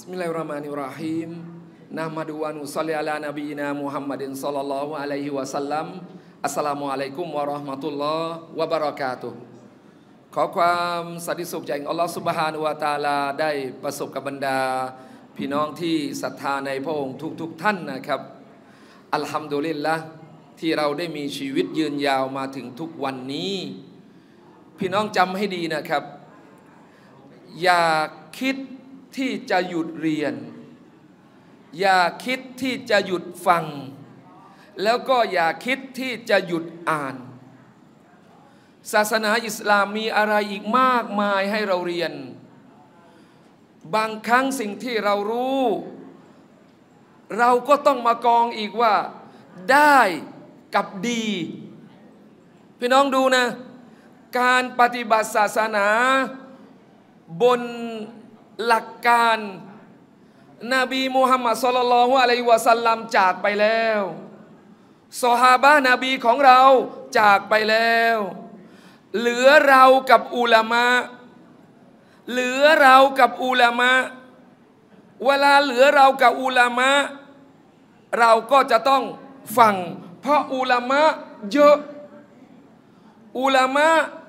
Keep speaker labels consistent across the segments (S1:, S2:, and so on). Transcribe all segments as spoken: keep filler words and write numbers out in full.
S1: Bismillahirrahmanirrahim. Nahmadu wa nusalli ala nabiyyina Muhammadin sallallahu alaihi wasallam. Assalamualaikum warahmatullahi wabarakatuh.ขอความสันติสุขจากอัลลอฮฺซุบฮานะฮูวะตะอาลาได้ประสบกับบรรดาพี่น้องที่ศรัทธาในพระองค์ทุกๆ ท่านนะครับอัลฮัมดุลิลละห์ที่เราได้มีชีวิตยืนยาวมาถึงทุกวันนี้พี่น้องจำให้ดีนะครับอย่าคิดที่จะหยุดเรียนอย่าคิดที่จะหยุดฟังแล้วก็อย่าคิดที่จะหยุดอ่านศาสนาอิสลามมีอะไรอีกมากมายให้เราเรียนบางครั้งสิ่งที่เรารู้เราก็ต้องมากองอีกว่าได้กับดีพี่น้องดูนะการปฏิบัติศาสนาบนหลักการนบีมุฮัมมัดศ็อลลัลลอฮุอะลัยฮิวะซัลลัมจากไปแล้วซอฮาบะห์นบีของเราจากไปแล้วเหลือเรากับอุลามะเหลือเรากับอุลามะเวลาเหลือเรากับอุลามะเราก็จะต้องฟังเพราะอุลามะเยอะอุลามะ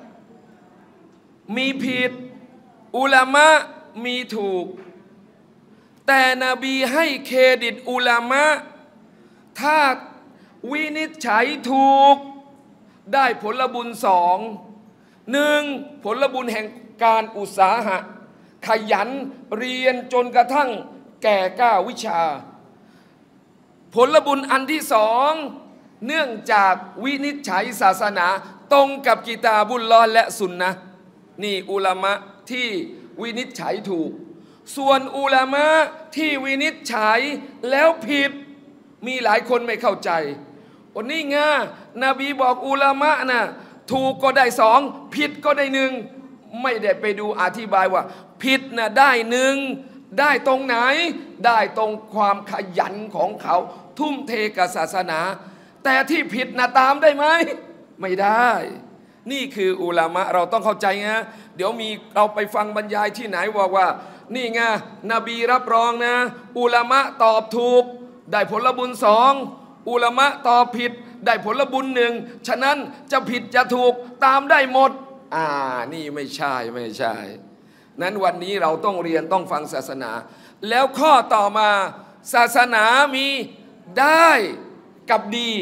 S1: มีผิดอุลามะมีถูกแต่นบีให้เครดิตอุลามะถ้าวินิจฉัยถูกได้ผลบุญสองหนึ่งผลบุญแห่งการอุตสาหะขยันเรียนจนกระทั่งแก่กล้าวิชาผลบุญอันที่สองเนื่องจากวินิจฉัยศาสนาตรงกับกิตาบุลลอฮ์และสุนนะห์นี่อุลามะที่วินิจฉัยถูกส่วนอุลามะที่วินิจฉัยแล้วผิดมีหลายคนไม่เข้าใจวันนี้ไงนบีบอกอุลามะนะถูกก็ได้สองผิดก็ได้หนึ่งไม่ได้ไปดูอธิบายว่าผิดนะได้หนึ่งได้ตรงไหนได้ตรงความขยันของเขาทุ่มเทกับศาสนาแต่ที่ผิดนะตามได้ไหมไม่ได้นี่คืออุลามะเราต้องเข้าใจนะเดี๋ยวมีเราไปฟังบรรยายที่ไหนบอกว่านี่ไงนบีรับรองนะอุลามะตอบถูกได้ผลบุญสองอุลามะตอบผิดได้ผลบุญหนึ่งฉะนั้นจะผิดจะถูกตามได้หมดอ่านี่ไม่ใช่ไม่ใช่นั้นวันนี้เราต้องเรียนต้องฟังศาสนาแล้วข้อต่อมาศาสนามีได้กับดี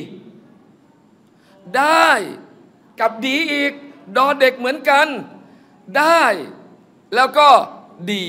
S1: ได้กับดีอีกดอเด็กเหมือนกันได้แล้วก็ดี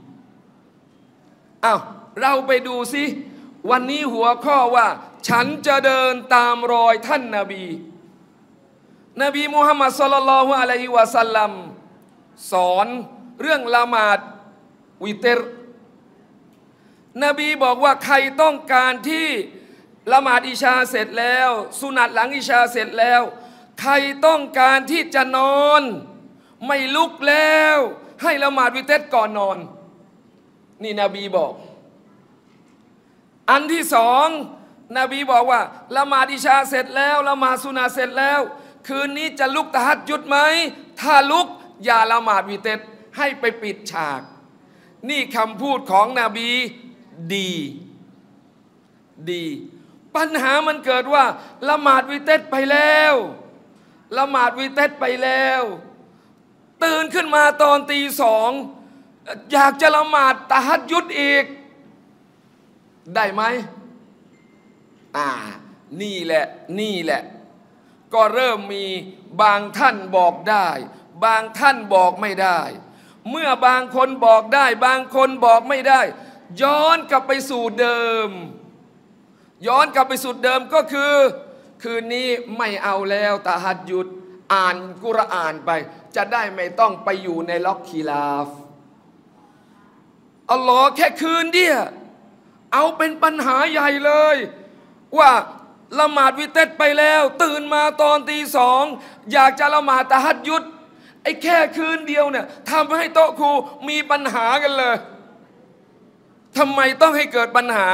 S1: อ้าวเราไปดูสิวันนี้หัวข้อว่าฉันจะเดินตามรอยท่านนบีนบีมุฮัมมัดศ็อลลัลลอฮุอะลัยฮิวะซัลลัมสอนเรื่องละหมาดวิเตรนบีบอกว่าใครต้องการที่ละหมาดอิชาเสร็จแล้วสุนัตหลังอิชาเสร็จแล้วใครต้องการที่จะนอนไม่ลุกแล้วให้ละหมาดวิเตรก่อนนอนนี่นบีบอกอันที่สองนบีบอกว่าละหมาดอิชาเสร็จแล้วละหมาดสุนัตเสร็จแล้วคืนนี้จะลุกตะฮัจญุดไหมถ้าลุกอย่าละหมาดวิเตรให้ไปปิดฉากนี่คำพูดของนบีดีดีปัญหามันเกิดว่าละหมาดวิเตรไปแล้วละหมาดวิเตรไปแล้วตื่นขึ้นมาตอนตีสองอยากจะละหมาดตะฮัจญุดอีกได้ไหมอ่านี่แหละนี่แหละก็เริ่มมีบางท่านบอกได้บางท่านบอกไม่ได้เมื่อบางคนบอกได้บางคนบอกไม่ได้ย้อนกลับไปสู่เดิมย้อนกลับไปสู่เดิมก็คือคืนนี้ไม่เอาแล้วตะฮัจญุดอ่านกุรอานไปจะได้ไม่ต้องไปอยู่ในล็อกคีลาฟอัลลอฮ์แค่คืนเดียวเอาเป็นปัญหาใหญ่เลยว่าละหมาดวิเตรไปแล้วตื่นมาตอนตีสองอยากจะละหมาดตะฮัจญุดไอ้แค่คืนเดียวเนี่ยทำให้โต๊ะครูมีปัญหากันเลยทำไมต้องให้เกิดปัญหา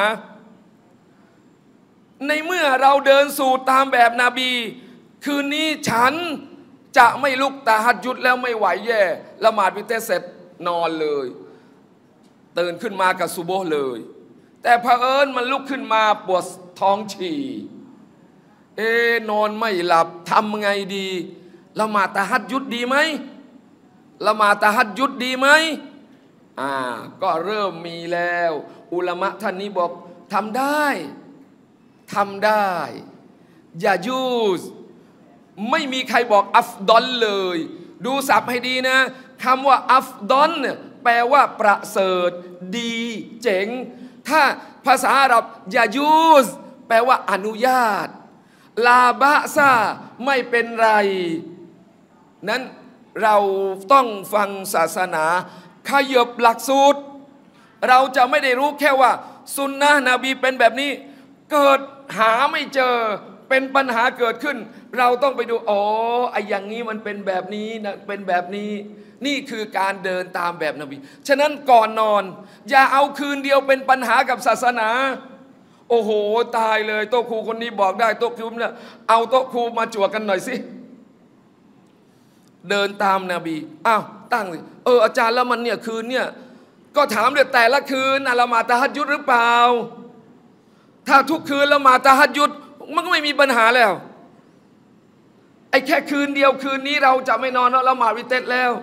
S1: ในเมื่อเราเดินสู่ตามแบบนบีคืนนี้ฉันจะไม่ลุกตะฮัจญุดแล้วไม่ไหวแย่ละหมาดวิเตรเสร็จนอนเลยตื่นขึ้นมากับซุโบฮ์เลยแต่เผอิญมันลุกขึ้นมาปวดท้องฉี่เอ๊ะนอนไม่หลับทำไงดีละหมาดตะฮัดยุดดีไหมละหมาดตะฮัดยุดดีไหมอ่าก็เริ่มมีแล้วอุลามะท่านนี้บอกทำได้ทำได้อย่ายูสไม่มีใครบอกอัฟดอลเลยดูศัพท์ให้ดีนะคำว่าอัฟดอลเนี่ยแปลว่าประเสริฐดีเจ๋งถ้าภาษาอาหรับอย่ายูสแปลว่าอนุญาตลาบะซาไม่เป็นไรนั้นเราต้องฟังศาสนาขยบหลักสูตรเราจะไม่ได้รู้แค่ว่าสุนนะนบีเป็นแบบนี้เกิดหาไม่เจอเป็นปัญหาเกิดขึ้นเราต้องไปดูอ๋อไอ้อย่างนี้มันเป็นแบบนี้นะเป็นแบบนี้นี่คือการเดินตามแบบนบีฉะนั้นก่อนนอนอย่าเอาคืนเดียวเป็นปัญหากับศาสนาโอ้โหตายเลยโต๊ะครูคนนี้บอกได้โต๊ะครูเนี่ยเอาโต๊ะครูมาจั่วกันหน่อยสิเดินตามนบีอ้าวตั้งเอออาจารย์แล้วมันเนี่ยคืนเนี่ยก็ถามเดี๋ยวแต่ละคืนละหมาดตะฮัจญุดหรือเปล่าถ้าทุกคืนละหมาดตะฮัจญุดมันก็ไม่มีปัญหาแล้วไอ้แค่คืนเดียวคืนนี้เราจะไม่นอนแล้วละหมาดวิเตรแล้ว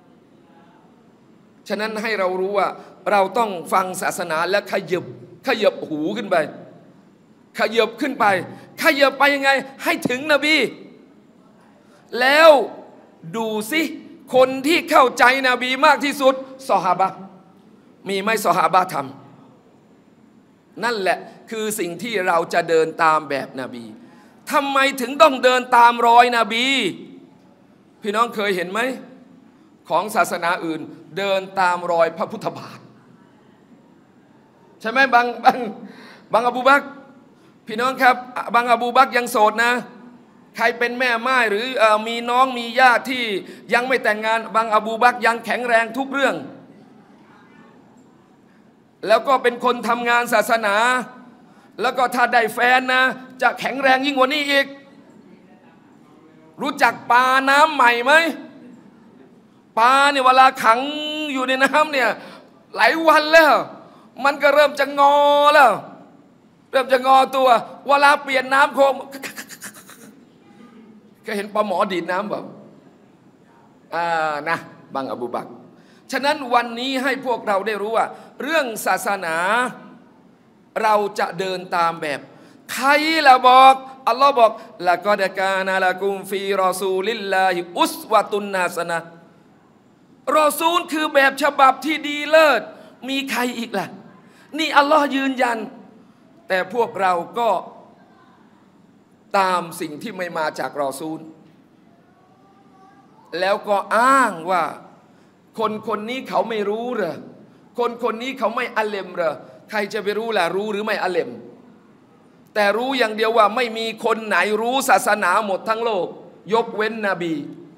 S1: ฉะนั้นให้เรารู้ว่าเราต้องฟังศาสนาและขยับขยับหูขึ้นไปขยับขึ้นไปขยับไปยังไงให้ถึงนบีแล้วดูสิคนที่เข้าใจนบีมากที่สุดซอฮาบะห์มีไหมซอฮาบะห์ทำนั่นแหละคือสิ่งที่เราจะเดินตามแบบนบีทำไมถึงต้องเดินตามรอยนบีพี่น้องเคยเห็นไหมของศาสนาอื่นเดินตามรอยพระพุทธบาทใช่ไหมบางบางบางอบูบักรพี่น้องครับบางอบูบักรยังโสดนะใครเป็นแม่ม่ายหรือมีน้องมีญาติที่ยังไม่แต่งงานบางอบูบักรยังแข็งแรงทุกเรื่องแล้วก็เป็นคนทำงานศาสนาแล้วก็ถ้าได้แฟนนะจะแข็งแรงยิ่งกว่านี้อีกรู้จักปลาน้ำใหม่ไหมปลาเนี่ยเวลาขังอยู่ในน้ำเนี่ยหลายวันแล้วมันก็เริ่มจะงอแล้วเริ่มจะงอตัวเวลาเปลี่ยนน้ำโคมก็เห็นปลาหมอดีดน้ำแบบอ่านะบางอบูบักรฉะนั้นวันนี้ให้พวกเราได้รู้ว่าเรื่องศาสนาเราจะเดินตามแบบใครละบอกอัลลอฮ์บอกละกอดกานะละกุมฟีรอซูลิลลาฮิอุสวะตุนนาสนะรอซูลคือแบบฉบับที่ดีเลิศมีใครอีกล่ะนี่อัลลอฮ์ยืนยันแต่พวกเราก็ตามสิ่งที่ไม่มาจากรอซูลแล้วก็อ้างว่าคนคนนี้เขาไม่รู้เหรอคนคนนี้เขาไม่อัลเลมเหรอใครจะไปรู้ล่ะรู้หรือไม่อัลเลมแต่รู้อย่างเดียวว่าไม่มีคนไหนรู้ศาสนาหมดทั้งโลกยกเว้นนบี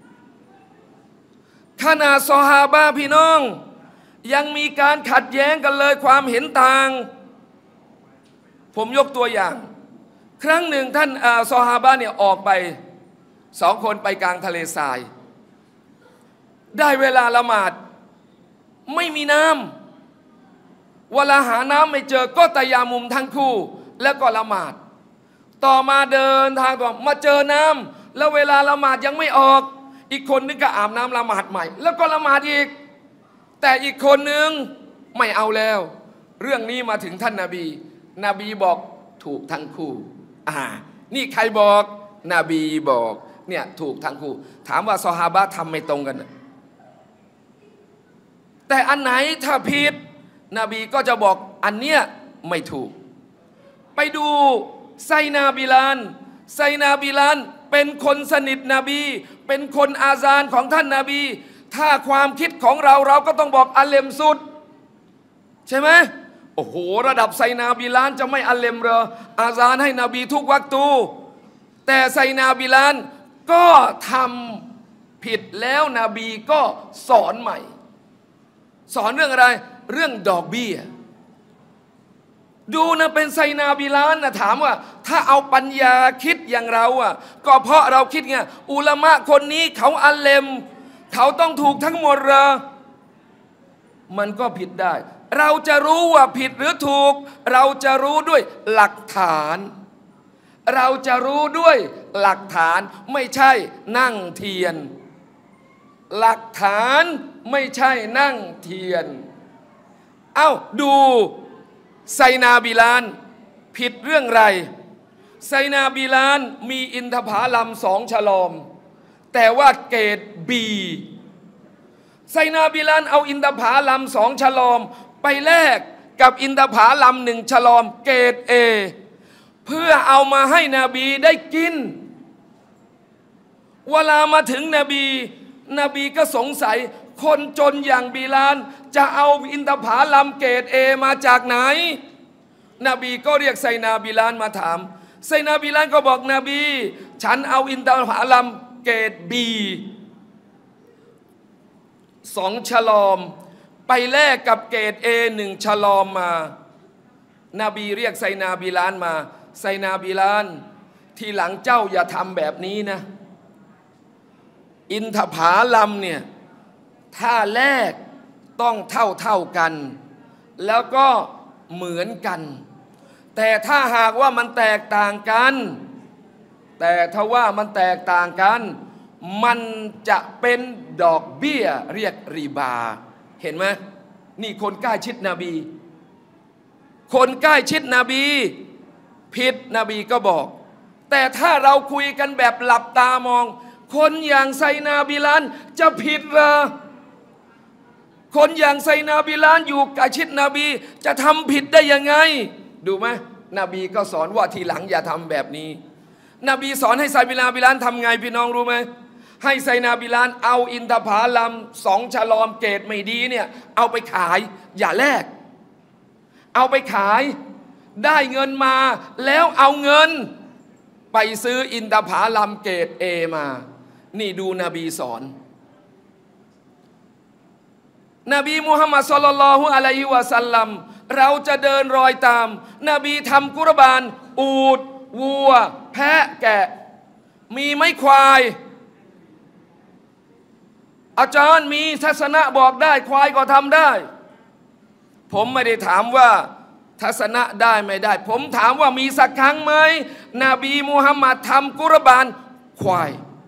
S1: ขณะซอฮาบะห์พี่น้องยังมีการขัดแย้งกันเลยความเห็นต่างผมยกตัวอย่างครั้งหนึ่งท่านซอฮาบะห์เนี่ยออกไปสองคนไปกลางทะเลทรายได้เวลาละหมาดไม่มีน้ำเวลาหาน้ำไม่เจอก็ตะยามุมทั้งคู่แล้วก็ละหมาดต่อมาเดินทางต่อมาเจอน้ำแล้วเวลาละหมาดยังไม่ออกอีกคนนึงก็อาบน้ำละหมาดใหม่แล้วก็ละหมาดอีกแต่อีกคนนึงไม่เอาแล้วเรื่องนี้มาถึงท่านนบีนบีบอกถูกทั้งคู่อ่านี่ใครบอกนบีบอกเนี่ยถูกทั้งคู่ถามว่าซอฮาบะห์ทำไม่ตรงกันแต่อันไหนถ้าผิดนบีก็จะบอกอันเนี้ยไม่ถูกไปดูไซนาบิลานไซนาบิลานเป็นคนสนิทนบีเป็นคนอาซานของท่านนบีถ้าความคิดของเราเราก็ต้องบอกอัลเลมสุดใช่ไหมโอ้โหระดับไซนาบิลานจะไม่อัลเลมเหรออาซานให้นบีทุกวักตูแต่ไซนาบิลานก็ทำผิดแล้วนบีก็สอนใหม่สอนเรื่องอะไรเรื่องดอกเบี้ยดูนะเป็นไซนาบิลานนะถามว่าถ้าเอาปัญญาคิดอย่างเราอ่ะก็เพราะเราคิดไงอุลามะคนนี้เขาอัลเลมเขาต้องถูกทั้งหมดเหรอมันก็ผิดได้ เราจะรู้ว่าผิดหรือถูกเราจะรู้ด้วยหลักฐานเราจะรู้ด้วยหลักฐานไม่ใช่นั่งเทียนหลักฐานไม่ใช่นั่งเทียนเอ้าดูไซนาบิลานผิดเรื่องไรไซนาบิลานมีอินทผลัมสองฉลอมแต่ว่าเกรดบีไซนาบิลานเอาอินทผลัมสองฉลอมไปแลกกับอินทผลัมหนึ่งฉลอมเกรดเอเพื่อเอามาให้นบีได้กินเวลามาถึงนบีนบีก็สงสัยคนจนอย่างบิลานจะเอาอินทผลัมเกรดเอมาจากไหนนบีก็เรียกไซนาบิลานมาถามไซนาบิลานก็บอกนบีฉันเอาอินทผลัมเกรดบีสองฉลอมไปแลกกับเกรดเอหนึ่งฉลอมมานบีเรียกไซนาบิลานมาไซนาบิลานทีหลังเจ้าอย่าทำแบบนี้นะอินทผลัมเนี่ยถ้าแลกต้องเท่าเท่ากันแล้วก็เหมือนกันแต่ถ้าหากว่ามันแตกต่างกันแต่ถ้าว่ามันแตกต่างกันมันจะเป็นดอกเบี้ยเรียกริบาเห็นไหมนี่คนใกล้ชิดนบีคนใกล้ชิดนบีผิดนบีก็บอกแต่ถ้าเราคุยกันแบบหลับตามองคนอย่างไซนาบิลานจะผิดเหรอคนอย่างไซนาบิลานอยู่ใกล้ชิดนบีจะทำผิดได้ยังไงดูไหมนบีก็สอนว่าทีหลังอย่าทำแบบนี้นบีสอนให้ไซนาบิลานทำไงพี่น้องรู้ไหมให้ไซนาบิลานเอาอินทผลัมสองฉลอมเกรดไม่ดีเนี่ยเอาไปขายอย่าแลกเอาไปขายได้เงินมาแล้วเอาเงินไปซื้ออินทผลัมเกรดเอมานี่ดูนบีสอนนบีมุฮัมมัดศ็อลลัลลอฮุอะลัยฮิวะซัลลัมเราจะเดินรอยตามนบีทำกุรบานอูฐวัวแพะแกะมีไม้ควายอาจารย์มีทัศนะบอกได้ควายก็ทำได้ผมไม่ได้ถามว่าทัศนะได้ไม่ได้ผมถามว่ามีสักครั้งไหมนบีมุฮัมมัดทำกุรบานควาย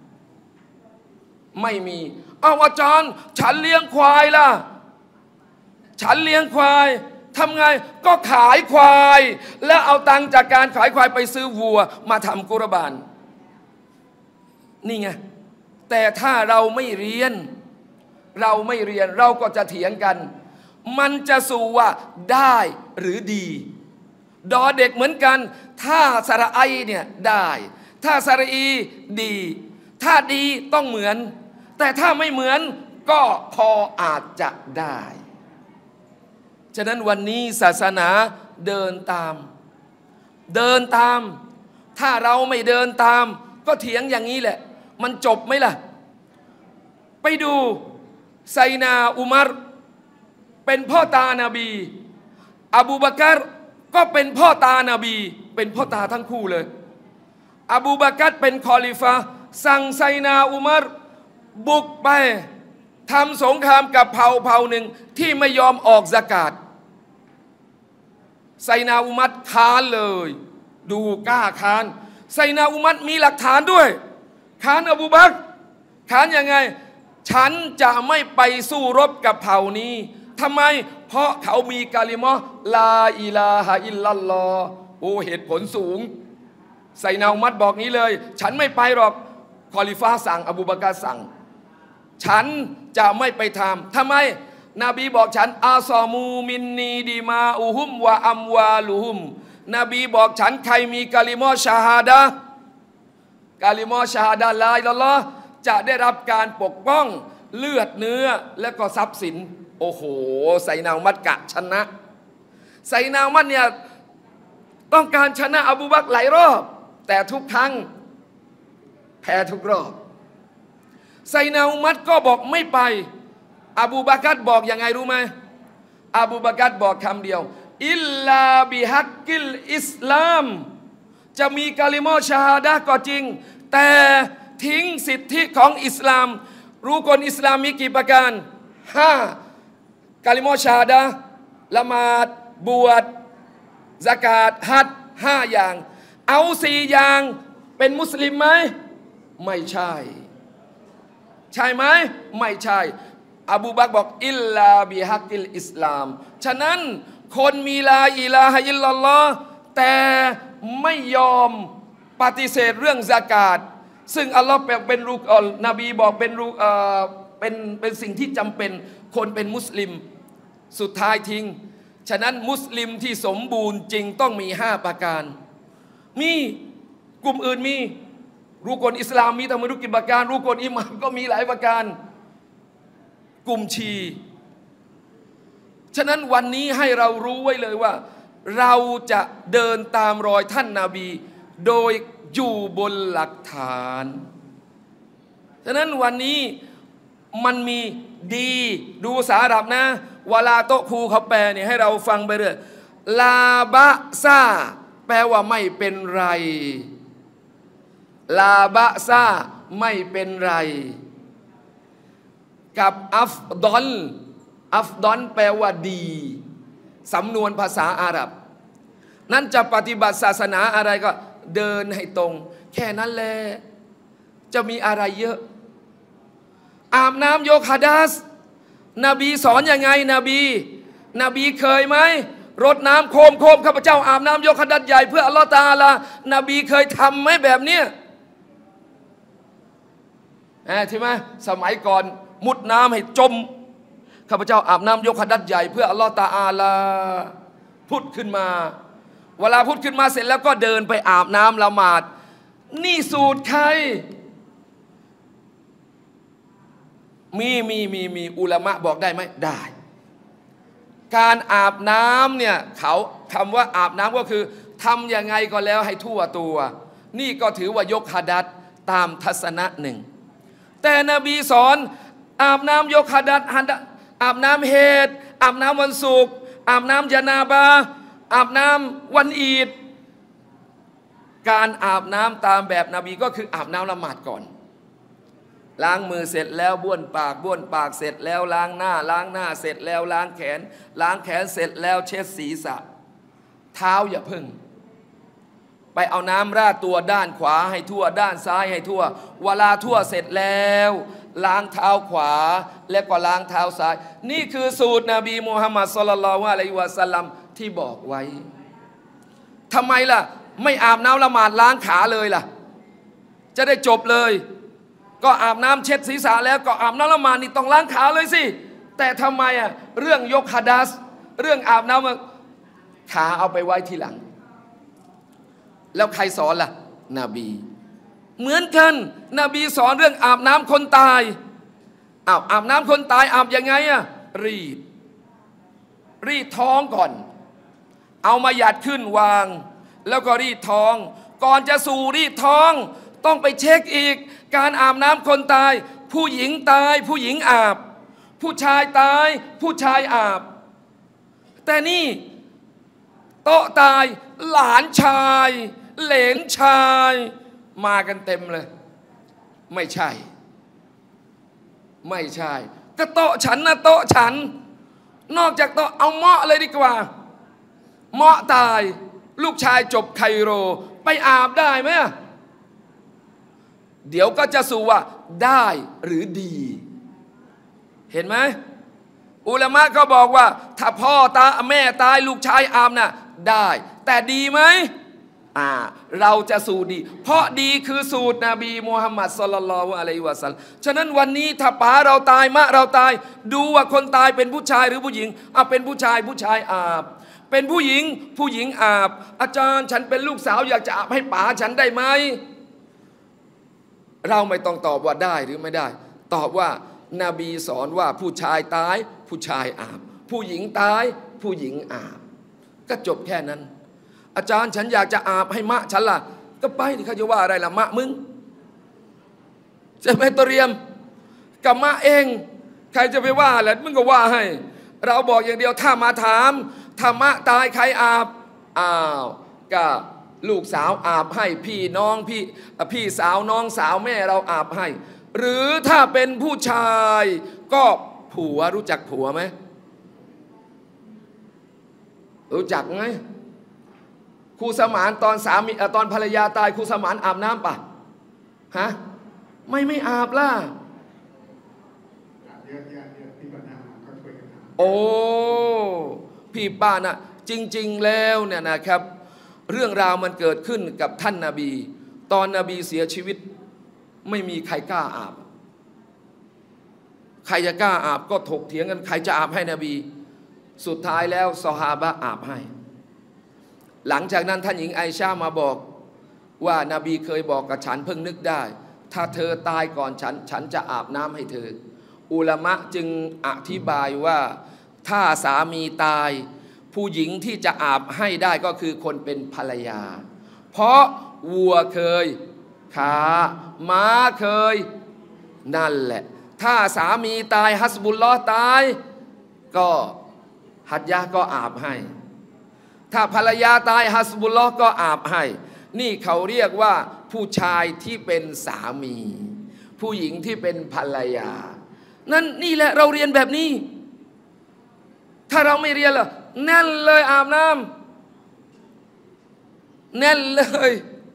S1: ไม่มีเอาอาจารย์ฉันเลี้ยงควายล่ะฉันเลี้ยงควายทำไงก็ขายควายแล้วเอาตังค์จากการขายควายไปซื้อวัวมาทำกุรบานนี่ไงแต่ถ้าเราไม่เรียนเราไม่เรียนเราก็จะเถียงกันมันจะสู่ว่าได้หรือดีดอเด็กเหมือนกันถ้าสระไอเนี่ยได้ถ้าสระอีดีถ้าดีต้องเหมือนแต่ถ้าไม่เหมือนก็พออาจจะได้ฉะนั้นวันนี้ศาสนาเดินตามเดินตามถ้าเราไม่เดินตามก็เถียงอย่างนี้แหละมันจบไหมล่ะไปดูไซนาอุมัรเป็นพ่อตานาบีอบูบักรก็เป็นพ่อตานาบีเป็นพ่อตาทั้งคู่เลยอบูบักรเป็นคอลิฟะสั่งไซนาอุมัรบุกไปทำสงครามกับเผ่าเผ่าหนึ่งที่ไม่ยอมออกซะกาตไซนาอุมัรค้านเลยดูกล้าค้านไซนาอุมัรมีหลักฐานด้วยค้านอบูบักรค้านยังไงฉันจะไม่ไปสู้รบกับเผ่านี้ทำไมเพราะเขามีกาลิมะลาอิลาฮะอิลลัลลอฮ์โอ้เหตุผลสูงไซนาอุมัรบอกนี้เลยฉันไม่ไปหรอกคอลิฟะสั่งอบูบักรสั่งฉันจะไม่ไปทำทำไมนบีบอกฉันอาซอมูมินนีดีมาอุฮุมวะอัมวาลุฮุมนบีบอกฉันใครมีกาลิมะชาฮาดะห์กาลิมะชาฮาดะห์ลาอิลาฮ์ลอฮ์จะได้รับการปกป้องเลือดเนื้อและก็ทรัพย์สินโอ้โหไซนาอุมัรกะชนะไซนาอุมัรเนี่ยต้องการชนะอบูบักรหลายรอบแต่ทุกครั้งแพ้ทุกรอบไซนาอุมัรก็บอกไม่ไปอบูบักรบอกยังไงรู้ไหมอบูบักรบอกคำเดียวอิลลาบิฮักกิลอิสลามจะมีกาลิมะชาฮาดะห์ก็จริงแต่ทิ้งสิทธิของอิสลามรู้คนอิสลามมีกี่ประการห้ากาลิมอชาดะละหมาดบวชซะกาตฮัจญ์ห้าอย่างเอาสี่อย่างเป็นมุสลิมไหมไม่ใช่ใช่ไหมไม่ใช่อบูบักรบอกอิลลาบิฮักกิลอิสลามฉะนั้นคนมีลาอิลาฮะอิลลัลลอฮ์แต่ไม่ยอมปฏิเสธเรื่องซะกาตซึ่งอัลลอฮ์เป็นรูนบีบอกเป็นรูเป็นเป็นสิ่งที่จำเป็นคนเป็นมุสลิมสุดท้ายทิ้งฉะนั้นมุสลิมที่สมบูรณ์จริงต้องมีห้าประการมีกลุ่มอื่นมีรุกลอิสลามมีทั้งหมดกี่ประการรุกลอิหม่านก็มีหลายประการกลุ่มชีฉะนั้นวันนี้ให้เรารู้ไว้เลยว่าเราจะเดินตามรอยท่านนาบีโดยอยู่บนหลักฐานฉะนั้นวันนี้มันมีดีดูภาษาอาหรับนะวลาโตคูเขาแปลเนี่ยให้เราฟังไปเรื่อยลาบะซาแปลว่าไม่เป็นไรลาบะซาไม่เป็นไรกับอัฟดอนอัฟดอนแปลว่าดีสำนวนภาษาอาหรับนั้นจะปฏิบัติศาสนาอะไรก็เดินให้ตรงแค่นั้นแหละจะมีอะไรเยอะอาบน้ำยกฮะดัสนบีสอนยังไงนบีนบีเคยไหมรดน้ำโคมโคมข้าพเจ้าอาบน้ำยกฮะดัสใหญ่เพื่ออัลลอฮฺตะอาลานบีเคยทำไหมแบบเนี้ยใช่ไหมสมัยก่อนมุดน้ำให้จมข้าพเจ้าอาบน้ำยกฮะดัสใหญ่เพื่ออัลลอฮฺตะอาลาพุทธขึ้นมาเวลาพุทธขึ้นมาเสร็จแล้วก็เดินไปอาบน้ำละหมาดนี่สูตรใครมีมีมีมีอุลามะบอกได้ไหมได้การอาบน้ำเนี่ยเขาคำว่าอาบน้ำก็คือทำยังไงก็แล้วให้ทั่วตัวนี่ก็ถือว่ายกฮะดัสตามทัศนะหนึ่งแต่นบีสอนอาบน้ำยกฮะดัสอาบน้ำเฮดอาบน้ำวันศุกร์อาบน้ำญะนาบะอาบน้ำวันอีดการอาบน้ำตามแบบนบีก็คืออาบน้ำละหมาดก่อนล้างมือเสร็จแล้วบ้วนปากบ้วนปากเสร็จแล้วล้างหน้าล้างหน้าเสร็จแล้วล้างแขนล้างแขนเสร็จแล้วเช็ดศีรษะเท้าอย่าพึ่งไปเอาน้ำราดตัวด้านขวาให้ทั่วด้านซ้ายให้ทั่วเวลาทั่วเสร็จแล้วล้างเท้าขวาแล้วก็ล้างเท้าซ้ายนี่คือสูตรนบีมุฮัมมัดศ็อลลัลลอฮุอะลัยฮิวะซัลลัมที่บอกไว้ทำไมล่ะไม่อาบน้ำละหมาดล้างขาเลยล่ะจะได้จบเลยก็อาบน้ำเช็ดศีรษะแล้วก็อาบน้ำละหมาดนี่ต้องล้างขาเลยสิแต่ทำไมอ่ะเรื่องยกฮะดัสเรื่องอาบน้ำขาเอาไปไว้ทีหลังแล้วใครสอนล่ะนบีเหมือนกันนบีสอนเรื่องอาบน้ำคนตายอาบอาบน้ำคนตายอาบยังไงอ่ะรีดรีดท้องก่อนเอามาหยัดขึ้นวางแล้วก็รีดท้องก่อนจะสู่รีดท้องต้องไปเช็คอีกการอาบน้ำคนตายผู้หญิงตายผู้หญิงอาบผู้ชายตายผู้ชายอาบแต่นี่โต๊ะตายหลานชายเหลนชายมากันเต็มเลยไม่ใช่ไม่ใช่ก็โต๊ะฉันนะโต๊ะฉันนอกจากโต๊ะเอาเมาะเลยดีกว่าเมาะตายลูกชายจบไคโรไปอาบได้ไหมเดี๋ยวก็จะสู่ว่าได้หรือดีเห็นไหมอุลามะก็บอกว่าถ้าพ่อตาแม่ตายลูกชายอาบน่ะได้แต่ดีไหมอ่าเราจะสู่ดีเพราะดีคือสูตรนบีมุฮัมมัดศ็อลลัลลอฮุอะลัยฮิวะซัลลัมฉะนั้นวันนี้ถ้าป๋าเราตายมะเราตายดูว่าคนตายเป็นผู้ชายหรือผู้หญิงอ่ะเป็นผู้ชายผู้ชายอาบเป็นผู้หญิงผู้หญิงอาบอาจารย์ฉันเป็นลูกสาวอยากจะอาบให้ป๋าฉันได้ไหมเราไม่ต้องตอบว่าได้หรือไม่ได้ตอบว่านบีสอนว่าผู้ชายตายผู้ชายอาบผู้หญิงตายผู้หญิงอาบก็จบแค่นั้นอาจารย์ฉันอยากจะอาบให้มะฉันล่ะก็ไปที่เขาจะว่าอะไรล่ะมะมึงจะไปเตรียมกับมะเองใครจะไปว่าแหละมึงก็ว่าให้เราบอกอย่างเดียวถ้ามาถามถ้ามะตายใครอาบอ้าวก็ลูกสาวอาบให้พี่น้องพี่พี่สาวน้องสาวแม่เราอาบให้หรือถ้าเป็นผู้ชายก็ผัวรู้จักผัวไหมรู้จักไหมครูสมานตอนสามีตอนภรรยาตายครูสมานอาบน้ำปะฮะไม่ไม่อาบล่ะโอ้พี่ป้านะจริงๆแล้วเนี่ยนะครับเรื่องราวมันเกิดขึ้นกับท่านนบีตอนนบีเสียชีวิตไม่มีใครกล้าอาบใครจะกล้าอาบก็ถกเถียงกันใครจะอาบให้นบีสุดท้ายแล้วซอฮาบะอาบให้หลังจากนั้นท่านหญิงไอชามาบอกว่านาบีเคยบอกกับฉันเพิ่งนึกได้ถ้าเธอตายก่อนฉันฉันจะอาบน้ำให้เธออุลามะจึงอธิบายว่าถ้าสามีตายผู้หญิงที่จะอาบให้ได้ก็คือคนเป็นภรรยาเพราะวัวเคยขาม้าเคยนั่นแหละถ้าสามีตายฮัสบุลลอฮ์ตายก็ฮัจญะก็อาบให้ถ้าภรรยาตายฮัสบุลลอฮ์ก็อาบให้นี่เขาเรียกว่าผู้ชายที่เป็นสามีผู้หญิงที่เป็นภรรยานั่นนี่แหละเราเรียนแบบนี้ถ้าเราไม่เรียนล่ะแน่นเลยอาบน้ำแน่นเลย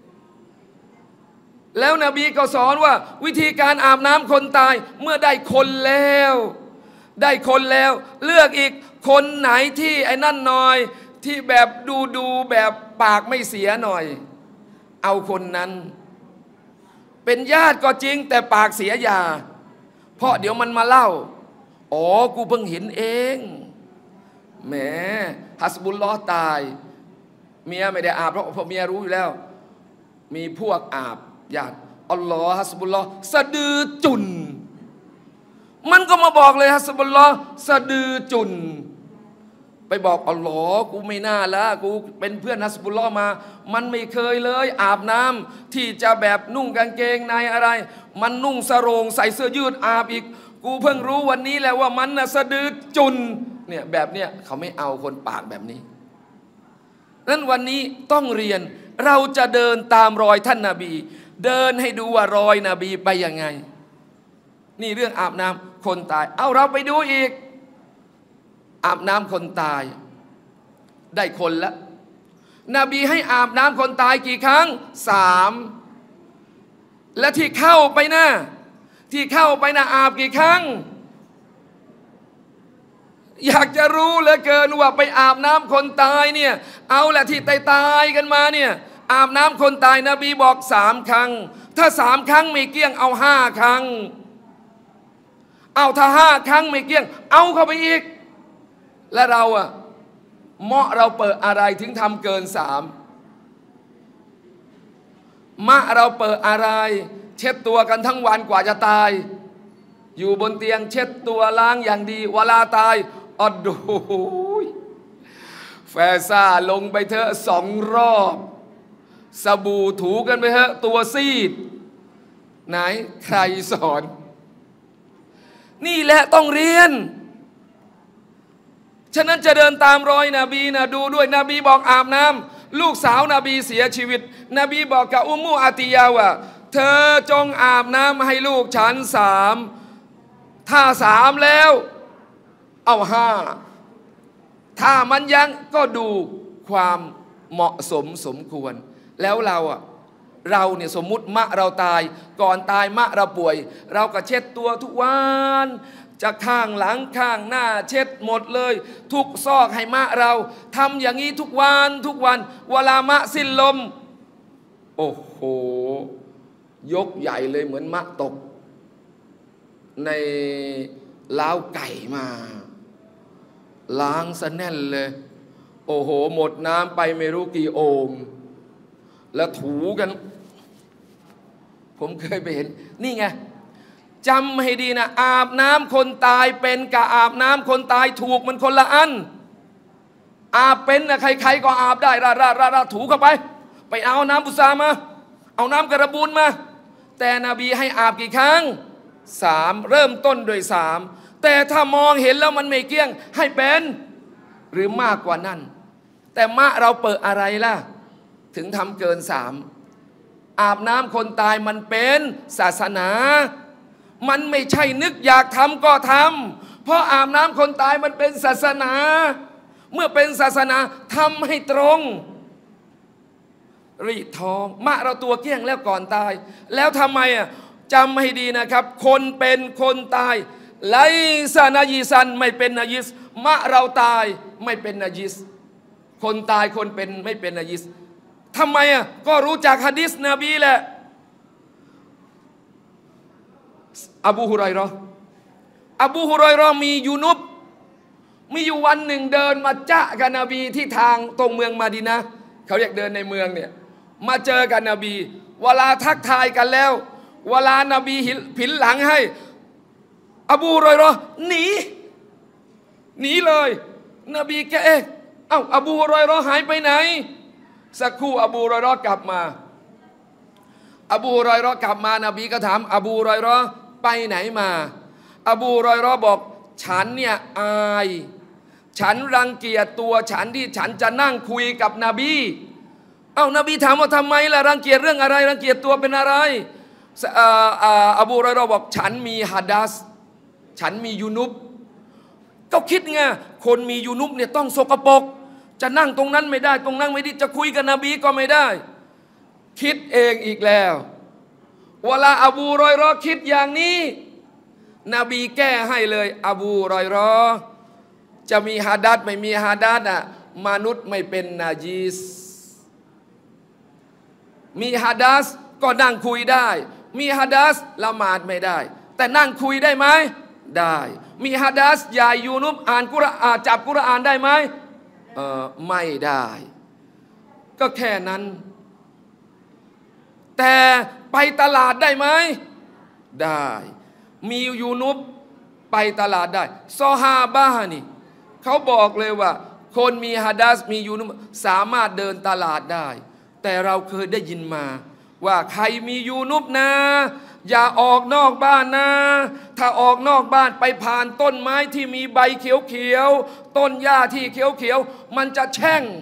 S1: แล้วนบีก็สอนว่าวิธีการอาบน้ำคนตายเมื่อได้คนแล้วได้คนแล้วเลือกอีกคนไหนที่ไอ้นั่นหน่อยที่แบบดูดูแบบปากไม่เสียหน่อยเอาคนนั้นเป็นญาติก็จริงแต่ปากเสียอย่าเพราะเดี๋ยวมันมาเล่าอ๋อกูเพิ่งเห็นเองแหมฮัสบุลลอฮ์ตายเมียไม่ได้อาบเพราะเพราะเมียรู้อยู่แล้วมีพวกอาบญาติอัลลอฮ์ฮัสบุลลอฮ์สะดือจุนมันก็มาบอกเลยฮัสบุลลอฮ์สะดือจุนไปบอกอัลลอฮ์กูไม่น่าละกูเป็นเพื่อนฮัสบุลลอฮ์มามันไม่เคยเลยอาบน้ำที่จะแบบนุ่งกางเกงในอะไรมันนุ่งสรงใส่เสื้อยืดอาบอีกกูเพิ่งรู้วันนี้แหละว่ามันน่ะสะดือจุนเนี่ยแบบเนี้ยเขาไม่เอาคนปากแบบนี้นั้นวันนี้ต้องเรียนเราจะเดินตามรอยท่านนบีเดินให้ดูว่ารอยนบีไปยังไงนี่เรื่องอาบน้ำคนตายเอาเราไปดูอีกอาบน้ำคนตายได้คนละนบีให้อาบน้ำคนตายกี่ครั้งสามและที่เข้าไปนะที่เข้าไปนะอาบกี่ครั้งอยากจะรู้เหลือเกินว่าไปอาบน้ำคนตายเนี่ยเอาแหละที่ตายตายกันมาเนี่ยอาบน้ำคนตายนบีบอกสามครั้งถ้าสามครั้งไม่เกี้ยงเอาห้าครั้งเอาถ้าห้าครั้งไม่เกี้ยงเอาเข้าไปอีกและเราอะเหมาะเราเปิดอะไรถึงทำเกินสามมะเราเปิดอะไรเช็ดตัวกันทั้งวันกว่าจะตายอยู่บนเตียงเช็ดตัวล้างอย่างดีเวลาตายอดดูแฟซ่าลงไปเถอะสองรอบสบู่ถูกันไปเถอะตัวซีดไหนใครสอนนี่แหละต้องเรียนฉะนั้นจะเดินตามรอยนบีนะดูด้วยนบีบอกอาบน้ำลูกสาวนบีเสียชีวิตนบีบอกกับอุมมุอาติยาว่าเธอจงอาบน้ำให้ลูกฉันสามถ้าสามแล้วเอาห้าถ้ามันยังก็ดูความเหมาะสมสมควรแล้วเราอะเราเนี่ยสมมุติมะเราตายก่อนตายมะเราป่วยเราก็เช็ดตัวทุกวันจะข้างหลังข้างหน้าเช็ดหมดเลยทุกซอกให้มะเราทำอย่างนี้ทุกวันทุกวันเวลามะสิ้นลมโอ้โหยกใหญ่เลยเหมือนมะตกในล้าวไก่มาล้างซะแน่นเลยโอ้โหหมดน้ำไปไม่รู้กี่โอ่งแล้วถูกันผมเคยไปเห็นนี่ไงจำให้ดีนะอาบน้ำคนตายเป็นกับอาบน้ำคนตายถูกมันคนละอันอาบเป็นนะใครๆก็อาบได้ราราราถูเข้าไปไปเอาน้ำบุษามาเอาน้ำกระบุนมาแต่นบีให้อาบกี่ครั้งสามเริ่มต้นโดยสามแต่ถ้ามองเห็นแล้วมันไม่เกี้ยงให้เป็นหรือมากกว่านั้นแต่มะเราเปิดอะไรล่ะถึงทำเกินสามอาบน้ำคนตายมันเป็นศาสนามันไม่ใช่นึกอยากทำก็ทำเพราะอาบน้ำคนตายมันเป็นศาสนาเมื่อเป็นศาสนาทำให้ตรงรีดทองมะเราตัวเกี้ยงแล้วก่อนตายแล้วทำไมอ่ะจำให้ดีนะครับคนเป็นคนตายไลซานายิซันไม่เป็นนายิสมะเราตายไม่เป็นนายิสคนตายคนเป็นไม่เป็นนายิสทำไมอ่ะก็รู้จักหะดีษนบีแหละอบูฮุรอยเราะห์อบูฮุรอยเราะห์มียูนุบมีอยู่วันหนึ่งเดินมาจะกับนบีที่ทางตรงเมืองมาดีนะห์เขาเรียกเดินในเมืองเนี่ยมาเจอกันนบีเวลาทักทายกันแล้วเวลานบีผินหลังให้อบูฮุรอยเราะห์หนีหนีเลยนบีแกเอ๊ะเอ้าอบูฮุรอยเราะห์หายไปไหนสักครู่อบูฮุรอยเราะห์กลับมาอบูฮุรอยเราะห์กลับมานบีก็ถามอบูฮุรอยเราะห์ไปไหนมาอบูฮุรอยเราะห์บอกฉันเนี่ยอายฉันรังเกียจตัวฉันที่ฉันจะนั่งคุยกับนบีเอ้านบีถามว่าทำไมล่ะรังเกียจเรื่องอะไรรังเกียจตัวเป็นอะไรอบูฮุรอยเราะห์บอกฉันมีฮะดัสฉันมียูนุบก็คิดไงคนมียูนุบเนี่ยต้องสกปรกจะนั่งตรงนั้นไม่ได้ตรงนั้นไม่ได้จะคุยกับนบีก็ไม่ได้คิดเองอีกแล้วเวลาอบูฮุรอยเราะห์คิดอย่างนี้นบีแก้ให้เลยอบูฮุรอยเราะห์จะมีฮะดัสไม่มีฮะดัสอ่ะมนุษย์ไม่เป็นนาจิสมีฮะดัสก็นั่งคุยได้มีฮะดัสละหมาดไม่ได้แต่นั่งคุยได้ไหมได้มีฮะดัสยายยูนุบอ่านกุรอานจับกุรอานได้ไหมเออไม่ได้ก็แค่นั้นแต่ไปตลาดได้ไหมได้มียูนุบไปตลาดได้ซอฮาบะห์นี่เขาบอกเลยว่าคนมีฮะดัสมียูนุบสามารถเดินตลาดได้แต่เราเคยได้ยินมาว่าใครมียูนุบนะอย่าออกนอกบ้านนะถ้าออกนอกบ้านไปผ่านต้นไม้ที่มีใบเขียวๆต้นหญ้าที่เขียวๆมันจะแช่ง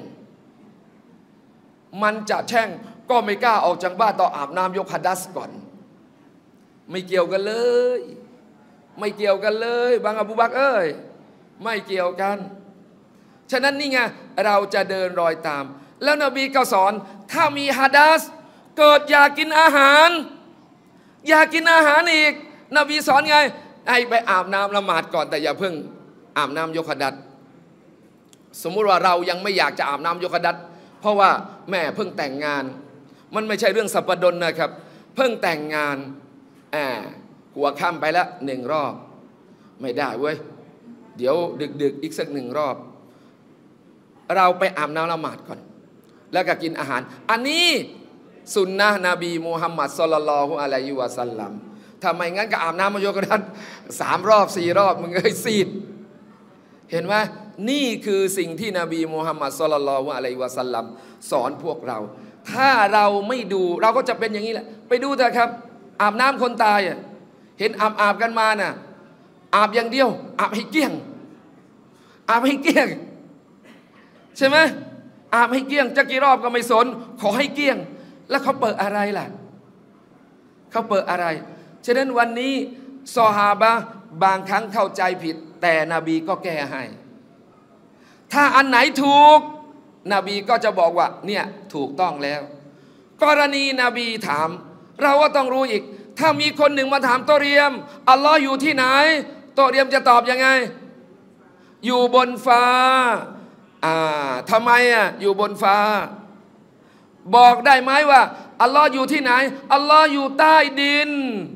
S1: มันจะแช่งก็ไม่กล้าออกจากบ้านต้องอาบน้ำยกฮะดัสก่อนไม่เกี่ยวกันเลยไม่เกี่ยวกันเลยบางอบูบักรเอ้ยไม่เกี่ยวกันฉะนั้นนี่ไงเราจะเดินรอยตามแล้วนบีก็สอนถ้ามีฮะดัสเกิดอยากกินอาหารอยากกินอาหารอีกนบีสอนไงให้ไปอาบน้ำละหมาดก่อนแต่อย่าเพิ่งอาบน้ำยกฮะดัสสมมุติว่าเรายังไม่อยากจะอาบน้ำยกฮะดัสเพราะว่าแม่เพิ่งแต่งงานมันไม่ใช่เรื่องสัปดนนะครับเพิ่งแต่งงานอ่าหัวค่ำไปแล้วหนึ่งรอบไม่ได้เว้ยเดี๋ยวดึกๆอีกสักหนึ่งรอบเราไปอาบน้ำละหมาดก่อนแล้วก็กินอาหารอันนี้สุนนะนบีมูฮัมมัดศ็อลลัลลอฮุอะลัยฮิวะซัลลัมทำไมงั้นก็อาบน้ำมายกกระดันสามรอบสี่รอบมึงเอ้ยซีดเห็นไหมนี่คือสิ่งที่นบีมูฮัมมัดศ็อลลัลลอฮุอะลัยฮิวะซัลลัมสอนพวกเราถ้าเราไม่ดูเราก็จะเป็นอย่างนี้แหละไปดูเถอะครับอาบน้ำคนตายอ่ะเห็นอาบอาบกันมาน่ะอาบอย่างเดียวอาบให้เกลี้ยงอาบให้เกลี้ยงใช่ไหมอาบให้เกลี้ยงจะกี่รอบก็ไม่สนขอให้เกลี้ยงแล้วเขาเปิดอะไรล่ะเขาเปิดอะไรฉะนั้นวันนี้ซอฮาบะห์บางครั้งเข้าใจผิดแต่นบีก็แก้ให้ถ้าอันไหนถูกนบีก็จะบอกว่าเนี่ยถูกต้องแล้วกรณีนบีถามเราก็ต้องรู้อีกถ้ามีคนหนึ่งมาถามโตเรียมอัลลอฮ์อยู่ที่ไหนโตเรียมจะตอบยังไงอยู่บนฟ้าอ่าทำไมอ่ะอยู่บนฟ้าบอกได้ไหมว่าอัลลอฮ์อยู่ที่ไหนอัลลอฮ์อยู่ใต้ดิน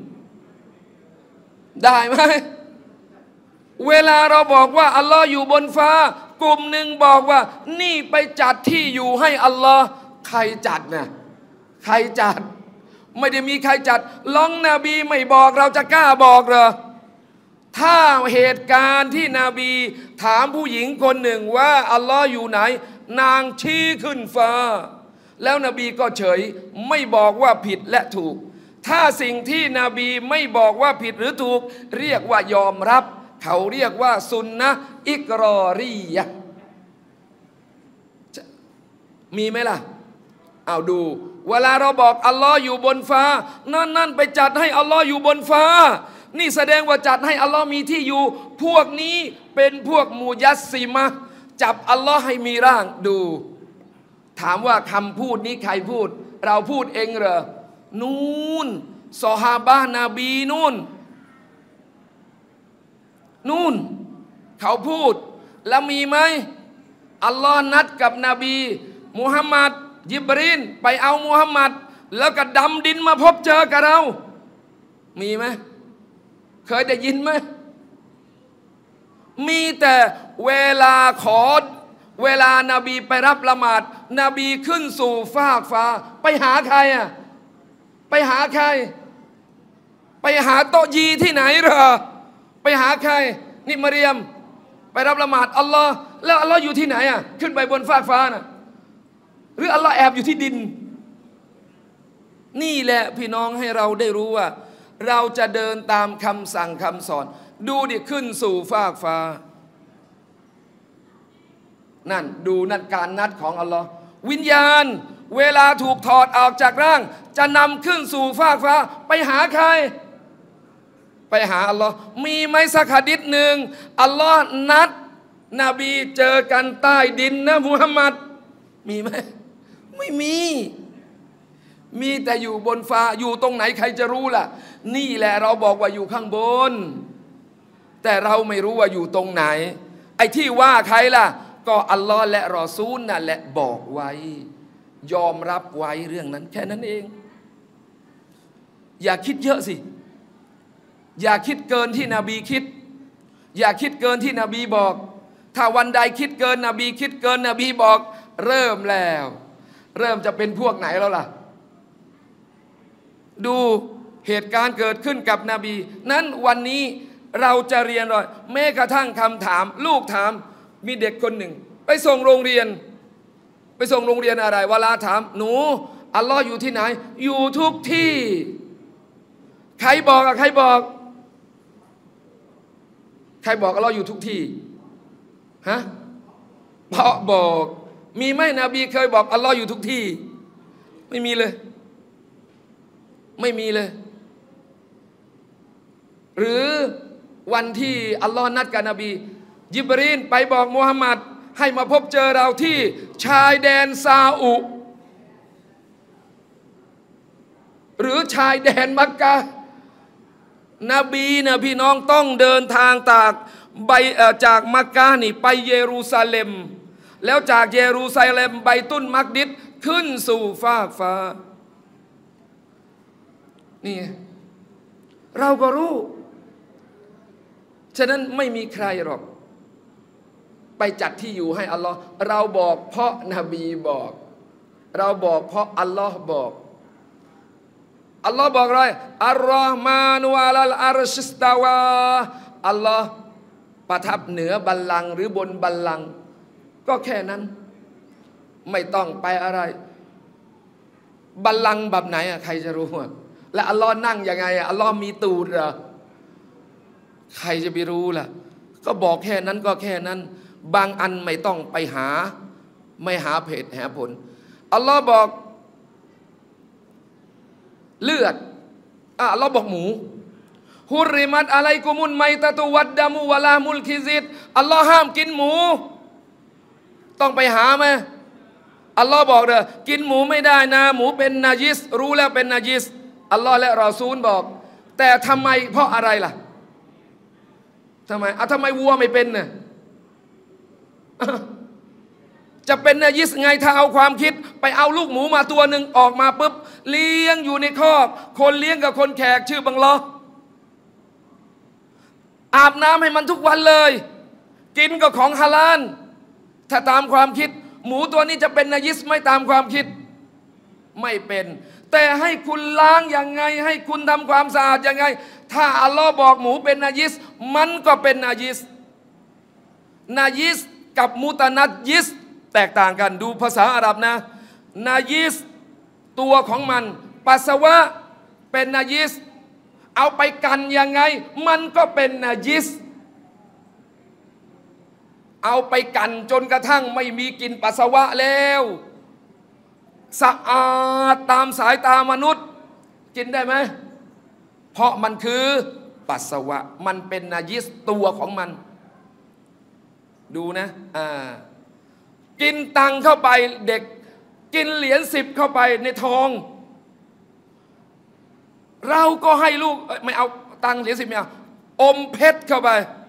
S1: ได้ไหมเวลาเราบอกว่าอัลลอฮ์อยู่บนฟ้ากลุ่มหนึ่งบอกว่านี่ไปจัดที่อยู่ให้อัลลอฮ์ใครจัดนะใครจัดไม่ได้มีใครจัดลองนบีไม่บอกเราจะกล้าบอกเหรอถ้าเหตุการณ์ที่นบีถามผู้หญิงคนหนึ่งว่าอัลลอฮ์อยู่ไหนนางชี้ขึ้นฟ้าแล้วนบีก็เฉยไม่บอกว่าผิดและถูกถ้าสิ่งที่นบีไม่บอกว่าผิดหรือถูกเรียกว่ายอมรับเขาเรียกว่าซุนนะอิกรอรียะมีไหมล่ะเอาดูเวลาเราบอกอัลลอฮ์อยู่บนฟ้านั่นนั่นไปจัดให้อัลลอฮ์อยู่บนฟ้านี่แสดงว่าจัดให้อัลลอฮ์มีที่อยู่พวกนี้เป็นพวกมุยัสซิมะห์จับอัลลอฮ์ให้มีร่างดูถามว่าคำพูดนี้ใครพูดเราพูดเองเหรอนู่นซอฮาบะห์นบีนู่นนู่นเขาพูดแล้วมีไหมอัลลอฮ์นัดกับนบีมุฮัมมัดยิบรีนไปเอามุฮัมมัดแล้วก็ดำดินมาพบเจอกับเรามีไหมเคยได้ยินไหมมีแต่เวลาขอเวลานาบีไปรับละหมาดนบีขึ้นสู่ฟากฟ้าไปหาใครอ่ะไปหาใครไปหาโตยีที่ไหนเหรอไปหาใครนี่มารยมไปรับละหมาดอัลลอฮ์แล้วอัลลอฮ์อยู่ที่ไหนอ่ะขึ้นไปบนฟากฟ้าน่ะหรืออัลลอฮ์แอบอยู่ที่ดินนี่แหละพี่น้องให้เราได้รู้ว่าเราจะเดินตามคำสั่งคำสอนดูดิขึ้นสู่ฟากฟ้านั่นดูนั่นการนัดของอัลลอฮ์วิญญาณเวลาถูกถอดออกจากร่างจะนำขึ้นสู่ฟากฟ้าไปหาใครไปหาอัลลอฮ์มีไหมสักหะดีษหนึ่งอัลลอฮ์นัดนบีเจอกันใต้ดินนะมุฮัมมัดมีไหมไม่มีมีแต่อยู่บนฟ้าอยู่ตรงไหนใครจะรู้ล่ะนี่แหละเราบอกว่าอยู่ข้างบนแต่เราไม่รู้ว่าอยู่ตรงไหนไอ้ที่ว่าใครล่ะก็อัลลอฮ์และรอซูลนั่นแหละบอกไว้ยอมรับไว้เรื่องนั้นแค่นั้นเองอย่าคิดเยอะสิอย่าคิดเกินที่นบีคิดอย่าคิดเกินที่นบีบอกถ้าวันใดคิดเกินนบีคิดเกินนบีบอกเริ่มแล้วเริ่มจะเป็นพวกไหนแล้วล่ะดูเหตุการณ์เกิดขึ้นกับนบีนั้นวันนี้เราจะเรียนเลยแม้กระทั่งคำถามลูกถามมีเด็กคนหนึ่งไปส่งโรงเรียนไปส่งโรงเรียนอะไรเวลาถามหนูอัลลอฮ์อยู่ที่ไหนอยู่ทุกที่ใครบอกอะใครบอกใครบอกอัลลอฮ์อยู่ทุกที่ฮะเพราะบอกมีไหมนบีเคยบอกอัลลอฮ์อยู่ทุกที่ไม่มีเลยไม่มีเลยหรือวันที่อัลลอฮ์นัดกับนบียิบรีนไปบอกมุฮัมมัดให้มาพบเจอเราที่ชายแดนซาอุหรือชายแดนมักกะนบีนะพี่น้องต้องเดินทางจากไปจากมักกะนี่ไปเยรูซาเล็มแล้วจากเยรูซาเล็มไปตุนมักดิสขึ้นสู่ฟากฟ้านี่เราก็รู้ฉะนั้นไม่มีใครหรอกไปจัดที่อยู่ให้อัลลอฮ์เราบอกเพราะนบีบอกเราบอกเพราะอัลลอฮ์บอกอัลลอฮ์บอกเลยอัลลอฮ์มานุอัลลอารชิสตาวาอัลลอฮ์ประทับเหนือบัลลังก์หรือบนบัลลังก์ก็แค่นั้นไม่ต้องไปอะไรบัลลังก์แบบไหนอะใครจะรู้อะและอัลลอฮ์นั่งยังไงอะอัลลอฮ์มีตูดเหรอใครจะไปรู้ล่ะก็บอกแค่นั้นก็แค่นั้นบางอันไม่ต้องไปหาไม่หาเพจหาผลอัลลอฮ์บอกเลือดอ่ะอัลลอฮ์บอกหมูฮุริมัตอะลัยกุมุนไมตะตุวัดดามุวะลามุลคิซิดอัลลอฮ์ห้ามกินหมูต้องไปหาไหมอัลลอฮ์บอกเด้อกินหมูไม่ได้นะหมูเป็นนาจิสรู้แล้วเป็นนาจิสอัลลอฮ์และรอซูลบอกแต่ทำไมเพราะอะไรล่ะทำไมอ่ะทำไมวัวไม่เป็นเนี่ยจะเป็นนาจิสไงถ้าเอาความคิดไปเอาลูกหมูมาตัวหนึ่งออกมาปุ๊บเลี้ยงอยู่ในคอกคนเลี้ยงกับคนแขกชื่อบังลออาบน้ำให้มันทุกวันเลยกินก็ของฮาลาลถ้าตามความคิดหมูตัวนี้จะเป็นนาจิสไม่ตามความคิดไม่เป็นแต่ให้คุณล้างยังไงให้คุณทำความสะอาดยังไงถ้าอัลลอฮ์บอกหมูเป็นนาจิสมันก็เป็นนาจิสนาจิสกับมุตะนัดยิสแตกต่างกันดูภาษาอาหรับนะนาจิสตัวของมันปัสสาวะเป็นนาจิสเอาไปกันยังไงมันก็เป็นนาจิสเอาไปกันจนกระทั่งไม่มีกลิ่นปัสสาวะแล้วสะอาดตามสายตามนุษย์กินได้ไหมเพราะมันคือปัสสาวะมันเป็นนาจิสตัวของมันดูนะอ่ากินตังเข้าไปเด็กกินเหรียญสิบเข้าไปในท้องเราก็ให้ลูกไม่เอาตังเหรียญสิบไม่เอาอมเพชรเข้าไป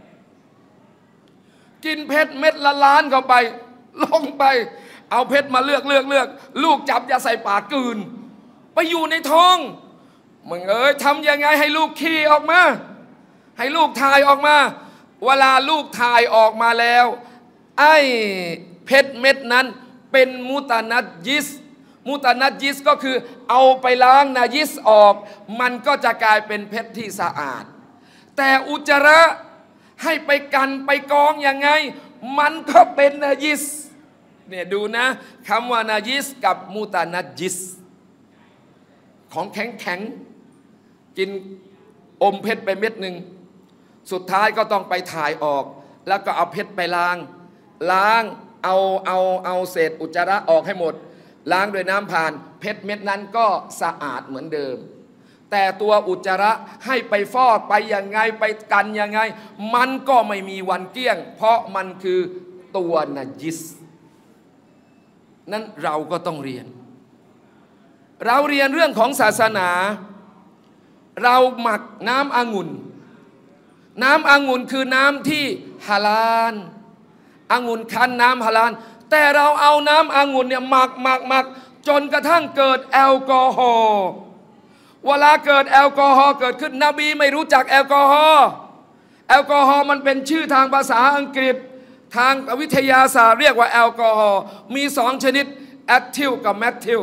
S1: กินเพชรเม็ดละล้านเข้าไปลงไปเอาเพชรมาเลือกเลือกเลือกลูกจับยาใส่ปากกลืนไปอยู่ในท้องมึงเอ้ยทำยังไงให้ลูกขี้ออกมาให้ลูกถ่ายออกมาเวลาลูกถ่ายออกมาแล้วไอ้เพชรเม็ดนั้นเป็นมุตานัดยิสมุตานัดยิสก็คือเอาไปล้างนายิสออกมันก็จะกลายเป็นเพชรที่สะอาดแต่อุจจาระให้ไปกันไปกองยังไงมันก็เป็นนายิสเนี่ยดูนะคำว่านายิสกับมุตานัดยิสของแข็งแข็งกินอมเพชรไปเม็ดหนึ่งสุดท้ายก็ต้องไปถ่ายออกแล้วก็เอาเพชรไปล้างล้างเอาเอาเอาเศษอุจจาระออกให้หมดล้างด้วยน้ำผ่านเพชรเม็ดนั้นก็สะอาดเหมือนเดิมแต่ตัวอุจจาระให้ไปฟอกไปยังไงไปกันยังไงมันก็ไม่มีวันเกลี้ยงเพราะมันคือตัวนาจิสนั้นเราก็ต้องเรียนเราเรียนเรื่องของศาสนาเราหมักน้ำองุ่นน้ำองุ่นคือน้ำที่ฮาลาลองุ่นคั้นน้ำฮาลาลแต่เราเอาน้ำองุ่นเนี่ยหมักหมักหมักจนกระทั่งเกิดแอลกอฮอล์เวลาเกิดแอลกอฮอล์เกิดขึ้นนบีไม่รู้จักแอลกอฮอล์แอลกอฮอล์มันเป็นชื่อทางภาษาอังกฤษทางวิทยาศาสตร์เรียกว่าแอลกอฮอล์มีสองชนิดแอททิลกับแมททิล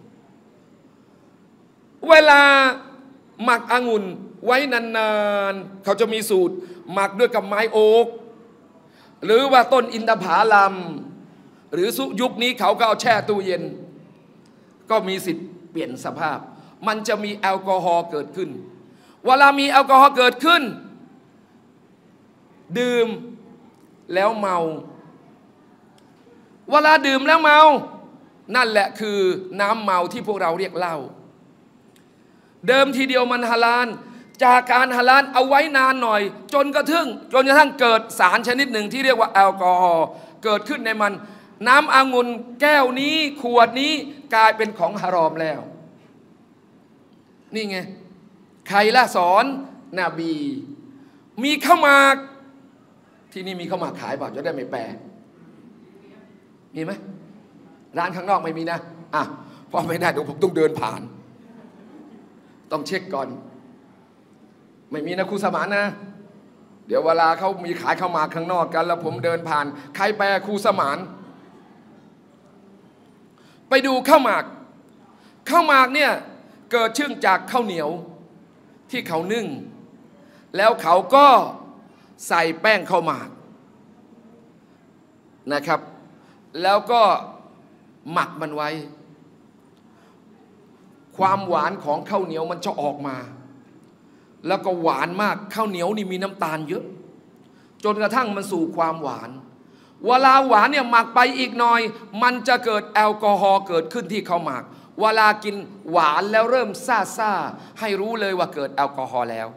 S1: เวลาหมักองุ่นไว้นานๆเขาจะมีสูตรหมักด้วยกับไม้โอ๊กหรือว่าต้นอินทผลัมหรือยุคนี้เขาก็เอาแช่ตู้เย็นก็มีสิทธิ์เปลี่ยนสภาพมันจะมีแอลกอฮอล์เกิดขึ้นเวลามีแอลกอฮอล์เกิดขึ้นดื่มแล้วเมาเวลาดื่มแล้วเมานั่นแหละคือน้ำเมาที่พวกเราเรียกเหล้าเดิมทีเดียวมันฮาลาลจากการฮาลาลเอาไว้นานหน่อยจนกระทั่งจนกระทั่งเกิดสารชนิดหนึ่งที่เรียกว่าแอลกอฮอล์เกิดขึ้นในมันน้ำองุ่นแก้วนี้ขวดนี้กลายเป็นของฮารอมแล้วนี่ไงใครละสอนนบีมีข้าวหมากที่นี่มีข้าวหมากขายเปล่าจะได้ไม่แปลมีไหมร้านข้างนอกไม่มีนะอ่ะพอไม่ได้เดี๋ยวผมต้องเดินผ่านต้องเช็คก่อนไม่มีนะครูสมานนะเดี๋ยวเวลาเขามีขายข้าวหมากข้างนอกกันแล้วผมเดินผ่านใครแปลครูสมานไปดูข้าวหมากข้าวหมากเนี่ยเกิดชื่นจากข้าวเหนียวที่เขานึ่งแล้วเขาก็ใส่แป้งข้าวหมากนะครับแล้วก็หมักมันไว้ความหวานของข้าวเหนียวมันจะออกมาแล้วก็หวานมากข้าวเหนียวนี่มีน้ำตาลเยอะจนกระทั่งมันสู่ความหวานเวลาหวานเนี่ยหมักไปอีกหน่อยมันจะเกิดแอลกอฮอล์เกิดขึ้นที่ข้าวหมากเวลากินหวานแล้วเริ่มซ่าซ่าให้รู้เลยว่าเกิดแอลกอฮอล์แล้ว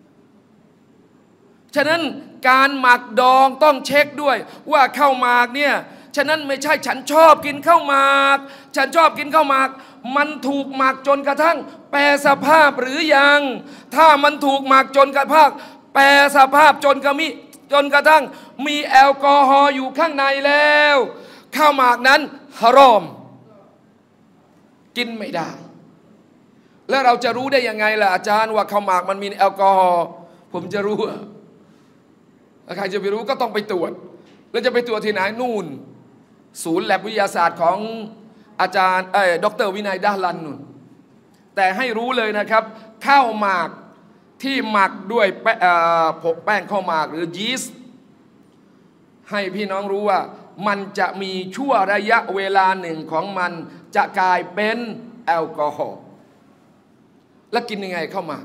S1: ฉะนั้นการหมักดองต้องเช็คด้วยว่าข้าวหมากเนี่ยฉะนั้นไม่ใช่ฉันชอบกินข้าวหมากฉันชอบกินข้าวหมากมันถูกหมักจนกระทั่งแปรสภาพหรือยังถ้ามันถูกหมักจนกระทั่งแปรสภาพจนกระมิจนกระทั่งมีแอลกอฮอล์อยู่ข้างในแล้วข้าวหมากนั้นฮารอมกินไม่ได้แล้วเราจะรู้ได้ยังไงล่ะอาจารย์ว่าข้าวหมากมันมีแอลกอฮอล์ผมจะรู้ใครจะไปรู้ก็ต้องไปตรวจแล้วจะไปตรวจที่ไหนนู่นศูนย์แลบวิทยาศาสตร์ของอาจารย์เอ่อดร.วินัยดาลันนู่นแต่ให้รู้เลยนะครับข้าวหมากที่หมักด้วยผงแป้งข้าวหมากหรือยีสต์ให้พี่น้องรู้ว่ามันจะมีชั่วระยะเวลาหนึ่งของมันจะกลายเป็นแอลกอฮอล์แล้วกินยังไงข้าวหมาก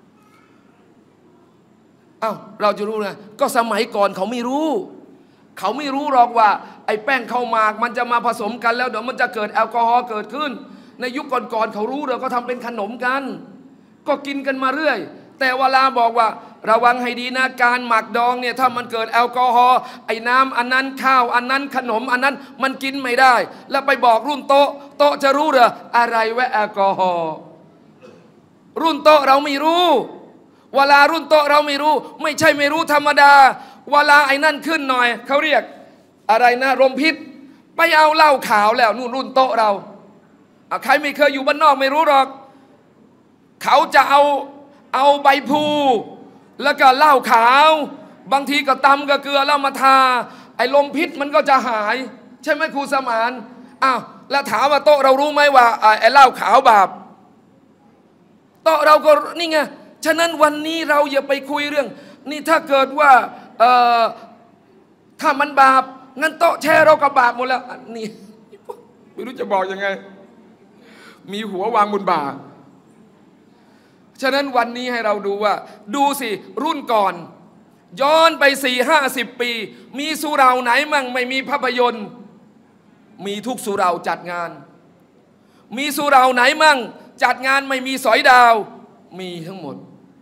S1: อ้าวเราจะรู้นะก็สมัยก่อนเขาไม่รู้เขาไม่รู้หรอกว่าไอ้แป้งข้าวหมากมันจะมาผสมกันแล้วเดี๋ยวมันจะเกิดแอลกอฮอล์เกิดขึ้นในยุคก่อนๆเขารู้เดี๋ยวเขาทำเป็นขนมกันก็กินกันมาเรื่อยแต่เวลาบอกว่าระวังให้ดีนะการหมักดองเนี่ยถ้ามันเกิดแอลกอฮอล์ไอ้น้ำอันนั้นข้าวอันนั้นขนมอันนั้นมันกินไม่ได้แล้วไปบอกรุ่นโตโตจะรู้เหรออะไรว่าแอลกอฮอล์รุ่นโตเราไม่รู้เวลารุ่นโตเราไม่รู้ไม่ใช่ไม่รู้ธรรมดาเวลาไอ้นั่นขึ้นหน่อยเขาเรียกอะไรนะลมพิษไปเอาเหล้าขาวแล้วนู่นรุ่นโตเราใครไม่เคยอยู่บ้านนอกไม่รู้หรอกเขาจะเอาเอาใบพลูแล้วก็เหล้าขาวบางทีก็ตำกับเกลือแล้วมาทาไอ้ลมพิษมันก็จะหายใช่ไหมครูสมานอ้าวแล้วถามว่าโต๊ะเรารู้ไหมว่าไอ้เหล้าขาวบาปโต๊ะเราก็นี่ไงฉะนั้นวันนี้เราอย่าไปคุยเรื่องนี่ถ้าเกิดว่าเอ่อถ้ามันบาปงั้นโต๊ะแช่เราก็บาปหมดแล้วนี่ไม่รู้จะบอกยังไงมีหัววางบนบ่าฉะนั้นวันนี้ให้เราดูว่าดูสิรุ่นก่อนย้อนไปสี่ห้าสิบปีมีสุเหร่าไหนมั่งไม่มีภาพยนตร์มีทุกสุเหร่าจัดงานมีสุเหร่าไหนมั่งจัดงานไม่มีสอยดาวมีทั้งหมด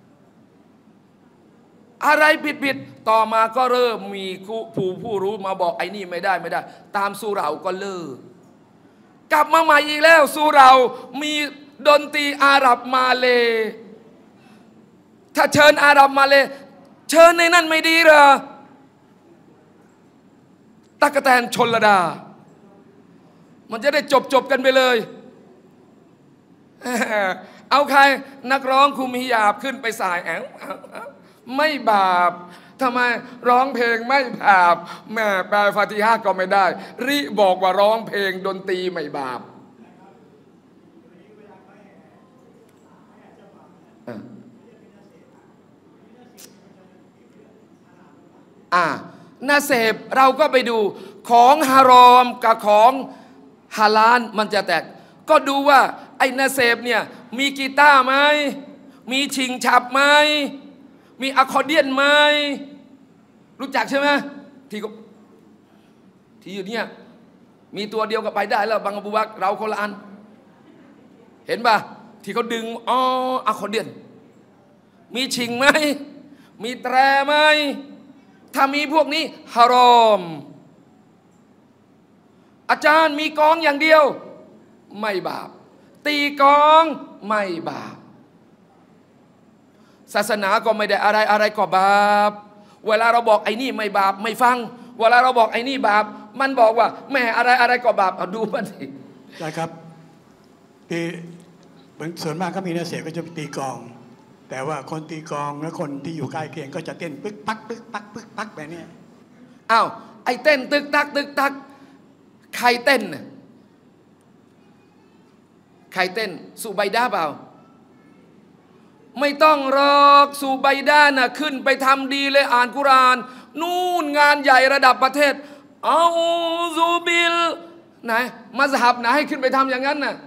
S1: อะไรผิดๆต่อมาก็เริ่มมีผู้ผู้รู้มาบอกไอ้นี่ไม่ได้ไม่ได้ตามสุเหร่าก็เลิกกลับมาใหม่อีกแล้วสุเหร่ามีดนตรีอาหรับมาเลถ้าเชิญอาหรับมาเลเชิญในนั่นไม่ดีเหรอตั๊กแตนชลดามันจะได้จบจบกันไปเลยเอาใครนักร้องคุมฮิญาบขึ้นไปสายแอวไม่บาปทำไมร้องเพลงไม่บาปแม่แปลฟาติฮะห์ก็ไม่ได้ริบอกว่าร้องเพลงดนตรีไม่บาปอ่านาเสพเราก็ไปดูของฮารอมกับของฮาลาลมันจะแตกก็ดูว่าไอ้นาเสพเนี่ยมีกีตาร์ไหมมีชิงฉับไหมมีอะคอร์เดียนไหมรู้จักใช่ไหมที่ก็ที่อยู่เนี่ยมีตัวเดียวก็ไปได้แล้วบางอบูบักรเราคนละอันเห็นป่ะที่เขาดึงอ๋ออะคอร์เดียนมีชิงไหมมีแตรไหมถ้ามีพวกนี้ฮารอมอาจารย์มีกองอย่างเดียวไม่บาปตีกองไม่บาปศาสนาก็ไม่ได้อะไรอะไรก็บาปเวลาเราบอกไอ้นี่ไม่บาปไม่ฟังเวลาเราบอกไอ้นี่บาปมันบอกว่าแม่อะไรอะไรก็บาปเอาดูมันสิ
S2: ใช่ครับตีส่วนมากก็มีนักเสียก็จะตีกองแต่ว่าคนตีกองและคนที่อยู่ใกล้เคียงก็จะเต้นปึ๊กปักปึ๊กปักปึ๊กปักแบบนี้
S1: อ้าวไอ้เต้นตึกตักตึกตักใครเต้นน่ะใครเต้นสุไบดาเปล่าไม่ต้องรอกสุไบดาน่ะขึ้นไปทำดีเลยอ่านกุรอานนู่นงานใหญ่ระดับประเทศเอาซูบิลไหนมัซฮับไหนให้ขึ้นไปทำอย่างนั้นน่ะ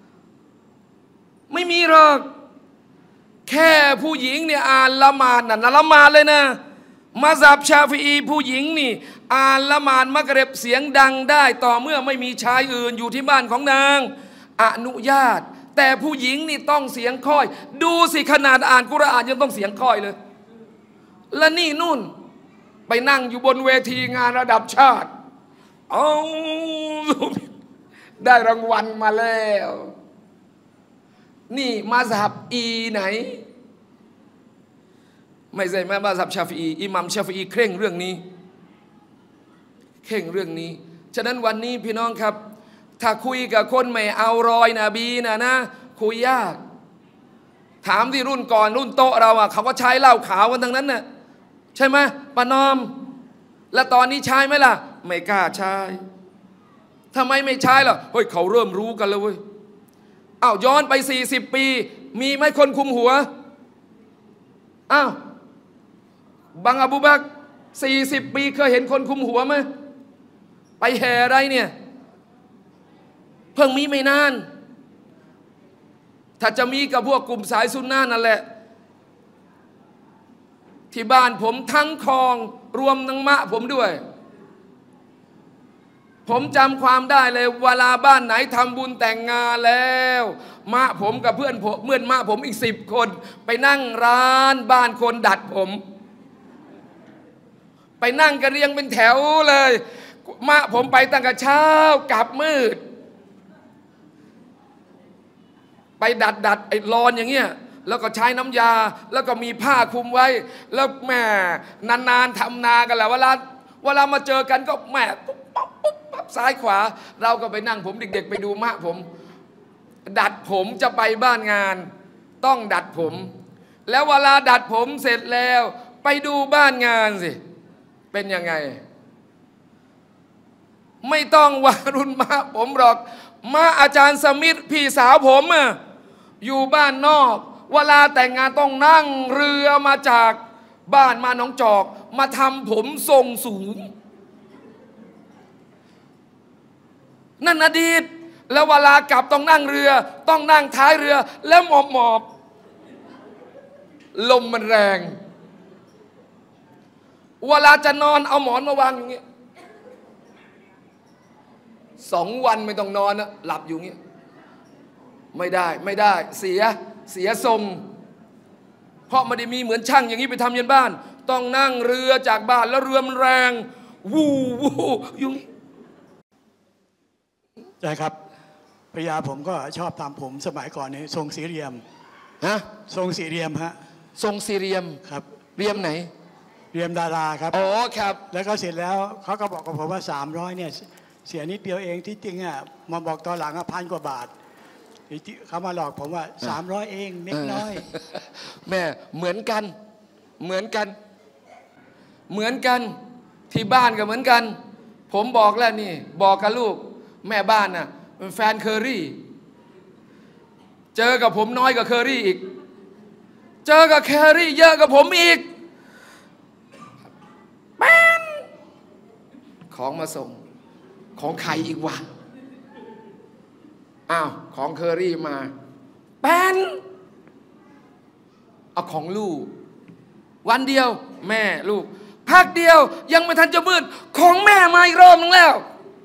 S1: ไม่มีหรอกแค่ผู้หญิงเนี่ยอ่านละหมาดน่ะละหมาดเลยนะมัซฮับชาฟิอีผู้หญิงนี่อ่านละหมาดมักริบเสียงดังได้ต่อเมื่อไม่มีชายอื่นอยู่ที่บ้านของนางอนุญาตแต่ผู้หญิงนี่ต้องเสียงค่อยดูสิขนาดอ่านกุรอานยังต้องเสียงค่อยเลยและนี่นู่นไปนั่งอยู่บนเวทีงานระดับชาติเอาได้รางวัลมาแล้วนี่มัซฮับอีไหนไม่ใช่มัซฮับชาฟิอีอิหมัมชาฟิอีเคร่งเรื่องนี้เคร่งเรื่องนี้ฉะนั้นวันนี้พี่น้องครับถ้าคุยกับคนไม่เอารอยนบีนะนะคุยยากถามที่รุ่นก่อนรุ่นโตเราอ่ะเขาก็ใช้เหล้าขาวกันทั้งนั้นน่ะใช่ไหมปานอมและตอนนี้ใช้ไหมล่ะไม่กล้าใช้ทำไมไม่ใช้ล่ะเฮ้ยเขาเริ่มรู้กันแล้วเว้ยอ้าวย้อนไปสี่สิบปีมีไหมคนคุมหัวอ้าวบังอบูบักรสี่สิบปีเคยเห็นคนคุมหัวไหมไปแห่อะไรเนี่ยเพิ่งมีไม่นานถ้าจะมีกับพวกกลุ่มสายซุนนะห์นั่นแหละที่บ้านผมทั้งคลองรวมทั้งมะผมด้วยผมจำความได้เลยเวลาบ้านไหนทำบุญแต่งงานแล้วมะผมกับเพื่อนผมเพื่อนมะผมอีกสิบคนไปนั่งร้านบ้านคนดัดผมไปนั่งกันเรียงเป็นแถวเลยมะผมไปตั้งแต่เช้ากลับมืดไปดัดดัดไอ้รอนอย่างเงี้ยแล้วก็ใช้น้ำยาแล้วก็มีผ้าคลุมไว้แล้วแม่นานๆทำนากันแหละเวลาเวลามาเจอกันก็แม่ปุ๊บปั๊บปุ๊บปั๊บซ้ายขวาเราก็ไปนั่งผมเด็กๆไปดูมะผมดัดผมจะไปบ้านงานต้องดัดผมแล้วเวลาดัดผมเสร็จแล้วไปดูบ้านงานสิเป็นยังไงไม่ต้องวารุณมะผมหรอกมาอาจารย์สมิทธิ์พี่สาวผมอะอยู่บ้านนอกเวลาแต่งงานต้องนั่งเรือมาจากบ้านมาหนองจอกมาทำผมทรงสูงนั่นอดีตแล้วเวลากลับต้องนั่งเรือต้องนั่งท้ายเรือแล้วหมอบหมอบลมมันแรงเวลาจะนอนเอาหมอนมาวางอย่างเงี้ยสองวันไม่ต้องนอนนะหลับอยู่เงี้ยไม่ได้ไม่ได้เสียเสียทรงเพราะไม่ได้มีเหมือนช่างอย่างนี้ไปทำยันบ้านต้องนั่งเรือจากบ้านแล้วเรือมันแรงวู้วู้อยู่งี้
S2: ใช่ครับภรรยาผมก็ชอบทำผมสมัยก่อนนี้ทรงสี่เหลี่ยม
S1: ฮะ
S2: ทรงสี่เหลี่ยมฮะ
S1: ทรงสี่เหลี่ยม
S2: ครับ
S1: เหลี่ยมไหน
S2: เหลี่ยมดาราครับ
S1: อ๋อครับ
S2: แล้วก็เสร็จแล้วเขาก็บอกกับผมว่าสามร้อยเนี่ยเสียนิดเดียวเองที่จริงอ่ะมาบอกตอนหลังอ่ะพันกว่าบาทเขามาหลอกผมว่าสามร้อยเองเล็กน้อย
S1: แม่เหมือนกันเหมือนกันเหมือนกันที่บ้านก็เหมือนกันผมบอกแล้วนี่บอกกับลูกแม่บ้านน่ะเป็นแฟนเคอรี่เจอกับผมน้อยกว่าเคอรี่อีกเจอกับเคอรี่เยอะกับผมอีกแป้นของมาส่งของใครอีกวะอ้าวของเคอรี่มาแป้นเอาของลูกวันเดียวแม่ลูกพักเดียวยังไม่ทันจะมืดของแม่มาอีกรอบนึงแล้ว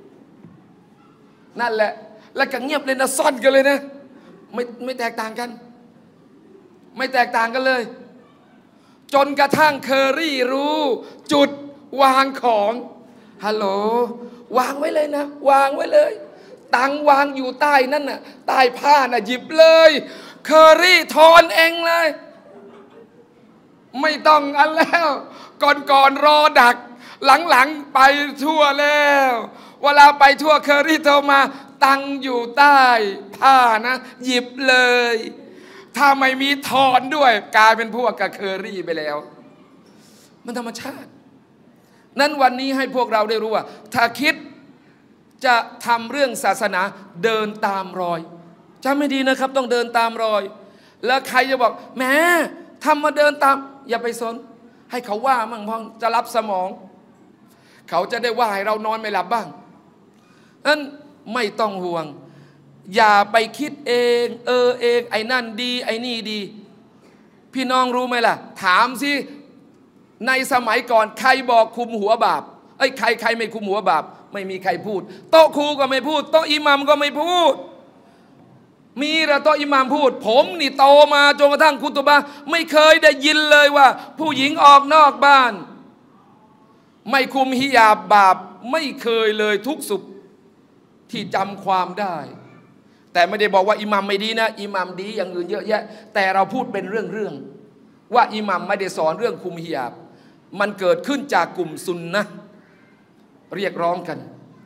S1: นั่นแหละแล้วก็เงียบเลยนะซ่อนกันเลยนะไม่ไม่แตกต่างกันไม่แตกต่างกันเลยจนกระทั่งเคอรี่รู้จุดวางของฮัลโหลวางไว้เลยนะวางไว้เลยตังวางอยู่ใต้นั่นน่ะใต้ผ้าน่ะหยิบเลยเคอรี่ทอนเองเลยไม่ต้องอันแล้วก่อนก่อนรอดักหลังๆไปทั่วแล้วเวลาไปทั่วเคอรี่โทรมาตังอยู่ใต้ผ้านะหยิบเลยถ้าไม่มีทอนด้วยกลายเป็นพวกกับเคอรี่ไปแล้วมันธรรมชาตินั้นวันนี้ให้พวกเราได้รู้ว่าถ้าคิดจะทำเรื่องศาสนาเดินตามรอยจำไม่ดีนะครับต้องเดินตามรอยแล้วใครจะบอกแหมทำมาเดินตามอย่าไปสนให้เขาว่ามั่งพ้องจะรับสมองเขาจะได้ว่าให้เรานอนไม่หลับบ้างนั้นไม่ต้องห่วงอย่าไปคิดเองเออเองไอ้นั่นดีไอ้นี่ดีพี่น้องรู้ไหมล่ะถามสิในสมัยก่อนใครบอกคุมหัวบาปไอ้ใครใครไม่คุมหัวบาปไม่มีใครพูดโต๊ะครูก็ไม่พูดโต๊ะอิหมัมก็ไม่พูดมีแต่โต๊ะอิหมัมพูดผมนี่โตมาจนกระทั่งคุตุบะไม่เคยได้ยินเลยว่าผู้หญิงออกนอกบ้านไม่คุมฮิญาบบาปไม่เคยเลยทุกสุขที่จำความได้แต่ไม่ได้บอกว่าอิหมัมไม่ดีนะอิหมัมดีอย่างอื่นเยอะแยะแต่เราพูดเป็นเรื่องๆว่าอิหมัมไม่ได้สอนเรื่องคุมฮิญาบมันเกิดขึ้นจากกลุ่มซุนนะห์เรียกร้องกัน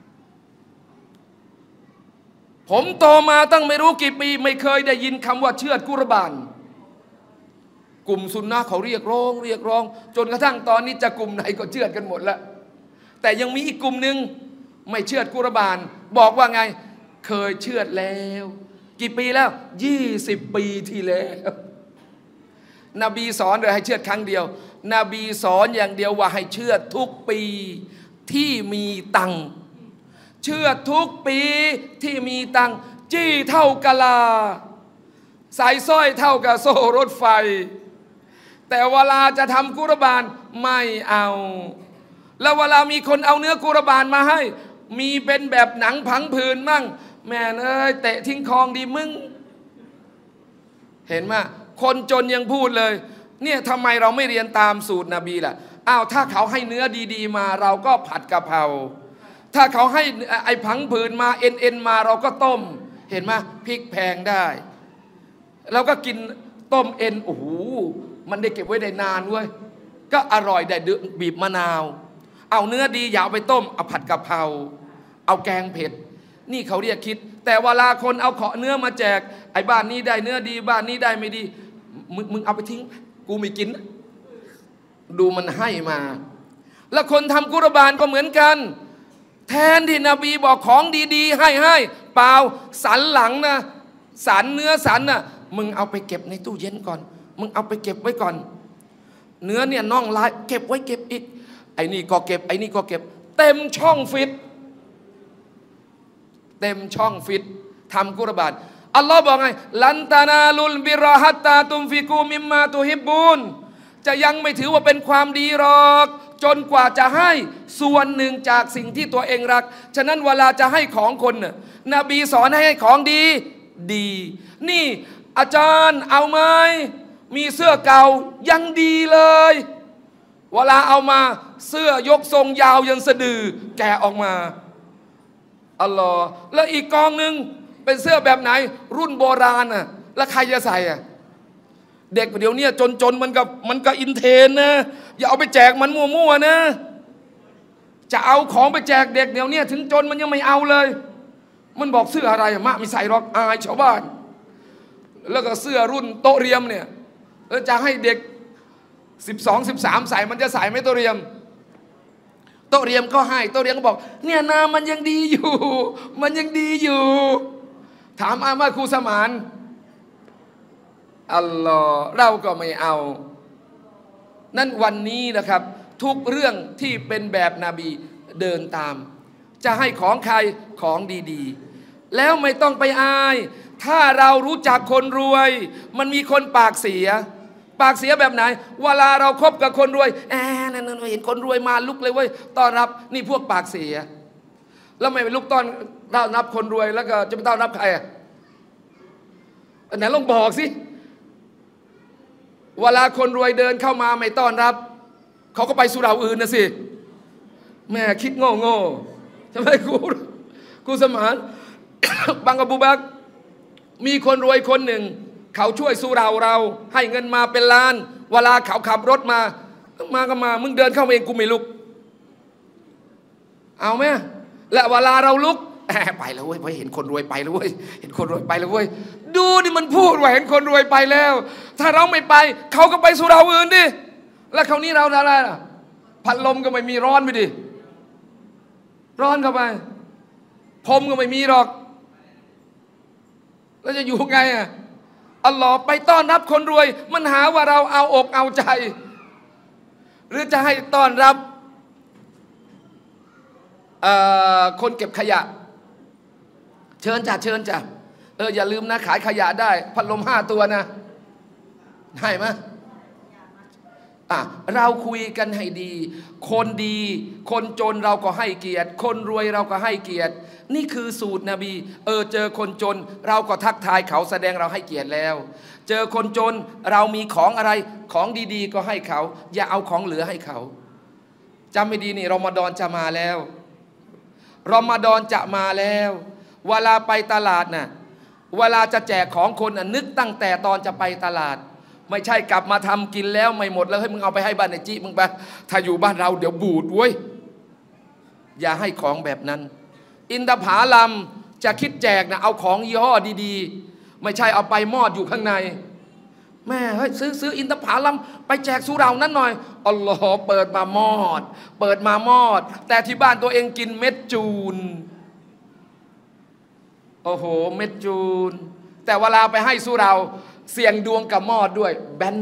S1: ผมโตมาตั้งไม่รู้กี่ปีไม่เคยได้ยินคำว่าเชือดกุรบานกลุ่มซุนนะห์เขาเรียกร้องเรียกร้องจนกระทั่งตอนนี้จะกลุ่มไหนก็เชือดกันหมดแล้วแต่ยังมีอีกกลุ่มหนึ่งไม่เชือดกุรบานบอกว่าไงเคยเชือดแล้วกี่ปีแล้วยี่สิบปีที่แล้วนบีสอนเลยให้เชือดครั้งเดียวนบีสอนอย่างเดียวว่าให้เชือดทุกปีที่มีตังเชือดทุกปีที่มีตังจี้เท่ากะลาใส่สร้อยเท่ากับโซ่รถไฟแต่เวลาจะทำกุรบานไม่เอาแล้วเวลามีคนเอาเนื้อกุรบานมาให้มีเป็นแบบหนังผังผืนมั่งแม่เอ้ยเตะทิ้งคลองดีมึงเห็นไหมคนจนยังพูดเลยเนี่ยทำไมเราไม่เรียนตามสูตรนบีล่ะอ้าวถ้าเขาให้เนื้อดีๆมาเราก็ผัดกะเพราถ้าเขาให้ไอ้ผังผืนมาเอ็นเอ็นมาเราก็ต้มเห็นไหมพริกแพงได้เราก็กินต้มเอ็นโอ้โหมันได้เก็บไว้ได้นานเว้ยก็อร่อยได้บีบมะนาวเอาเนื้อดีอย่าเอาไปต้มเอาผัดกะเพราเอาแกงเผ็ดนี่เขาเรียกคิดแต่เวลาคนเอาขอเนื้อมาแจกไอ้บ้านนี้ได้เนื้อดีบ้านนี้ได้ไม่ดีมึงมึงเอาไปทิ้งกูไม่กินดูมันให้มาแล้วคนทำกุรบานก็เหมือนกันแทนที่นบีบอกของดีๆให้ให้เปล่าสันหลังนะสันเนื้อสันน่ะมึงเอาไปเก็บในตู้เย็นก่อนมึงเอาไปเก็บไว้ก่อนเนื้อเนี่ยน่องลายเก็บไว้เก็บอีกไอ้นี่ก็เก็บไอ้นี่ก็เก็บเต็มช่องฟิตเต็มช่องฟิตทำกุรบานอัลลอฮ์บอกไงลันตานาลุลบิรอฮัตตาตุมฟิกูมิมมาตุฮิบบุนจะยังไม่ถือว่าเป็นความดีหรอกจนกว่าจะให้ส่วนหนึ่งจากสิ่งที่ตัวเองรักฉะนั้นเวลาจะให้ของคนน่ะนบีสอนให้ของดีดีนี่อาจารย์เอาไหมมีเสื้อเก่ายังดีเลยเวลาเอามาเสื้อยกทรงยาวยันสะดือแกะออกมาอัลลอฮ์แล้วอีกกองหนึ่งเป็นเสื้อแบบไหนรุ่นโบราณน่ะแล้วใครจะใส่อ่ะเด็กเดี๋ยวนี้จนๆมันกับมันก็อินเทนนะอย่าเอาไปแจกมันมั่วๆนะจะเอาของไปแจกเด็กเดี๋ยวนี้ถึงจนมันยังไม่เอาเลยมันบอกเสื้ออะไรมะไม่ใส่หรอกอายชาวบ้านแล้วก็เสื้อรุ่นโตเรียมเนี่ยแล้วจะให้เด็กสิบสองสิบสามใส่มันจะใส่ไหมโตเรียมโตเรียมก็ให้โตเรียมก็บอกเนี่ยนามันยังดีอยู่มันยังดีอยู่ถามอามาครูสมานอัลลอฮ์เราก็ไม่เอานั่นวันนี้นะครับ ทุกเรื่องที่เป็นแบบนบีเดินตามจะให้ของใครของดีๆแล้วไม่ต้องไปอายถ้าเรารู้จักคนรวยมันมีคนปากเสียปากเสียแบบไหนเวลาเราคบกับคนรวยแอนนั่นเห็นคนรวยมาลุกเลยเว้ยต้อนรับนี่พวกปากเสียแล้วไม่ไปลุกต้อนรับคนรวยแล้วก็จะไปต้อนรับใครอ่ะไหนลองบอกสิเวลาคนรวยเดินเข้ามาไม่ต้อนรับเขาก็ไปสุเหร่าอื่นนะสิแม่คิดโง่โง่ใช่ไหมครูครูสมานบังอบูบักรมีคนรวยคนหนึ่งเขาช่วยสุเหร่าเราให้เงินมาเป็นล้านเวลาเขาขับรถมามาก็มามึงเดินเข้ามาเองกูไม่ลุกเอาไหมและเวลาเราลุกไปแล้วเว้ยพอเห็นคนรวยไปแล้วเว้ยเห็นคนรวยไปแล้วเว้ยดูดิมันพูดว่าเห็นคนรวยไปแล้วถ้าเราไม่ไปเขาก็ไปสุเหร่าอื่นดิแล้วคราวนี้เราอะไรล่ะพัดลมก็ไม่มีร้อนไปดิร้อนเข้าไปพรมก็ไม่มีหรอกแล้วจะอยู่ไงอ่ะอัลลอฮ์ไปต้อนรับคนรวยมันหาว่าเราเอาอกเอาใจหรือจะให้ต้อนรับคนเก็บขยะเชิญจ้ะเชิญจ้ะเอออย่าลืมนะขายขยะได้พัดลมห้าตัวนะได้ไหมอ่ะเราคุยกันให้ดีคนดีคนจนเราก็ให้เกียรติคนรวยเราก็ให้เกียรตินี่คือสูตรนบีเออเจอคนจนเราก็ทักทายเขาแสดงเราให้เกียรติแล้วเจอคนจนเรามีของอะไรของดีๆก็ให้เขาอย่าเอาของเหลือให้เขาจำไม่ดีนี่รอมฎอนจะมาแล้วรอมฎอนจะมาแล้วเวลาไปตลาดน่ะเวลาจะแจกของคนน่ะนึกตั้งแต่ตอนจะไปตลาดไม่ใช่กลับมาทำกินแล้วไม่หมดแล้วให้มึงเอาไปให้บ้านไอ้จิมึงไปถ้าอยู่บ้านเราเดี๋ยวบูดเว้ยอย่าให้ของแบบนั้นอินทผลัมจะคิดแจกนะเอาของยี่ห้อดีๆไม่ใช่เอาไปมอดอยู่ข้างในแม่เฮ้ยซื้อซื้ออินทผลัมไปแจกสุเหร่านั้นหน่อยอัลลอฮ์เปิดมามอดเปิดมามอดแต่ที่บ้านตัวเองกินเม็ดจูนโอ้โหเม็ดจูนแต่เวลาไปให้สุเหร่าเสี่ยงดวงกับมอดด้วยแบน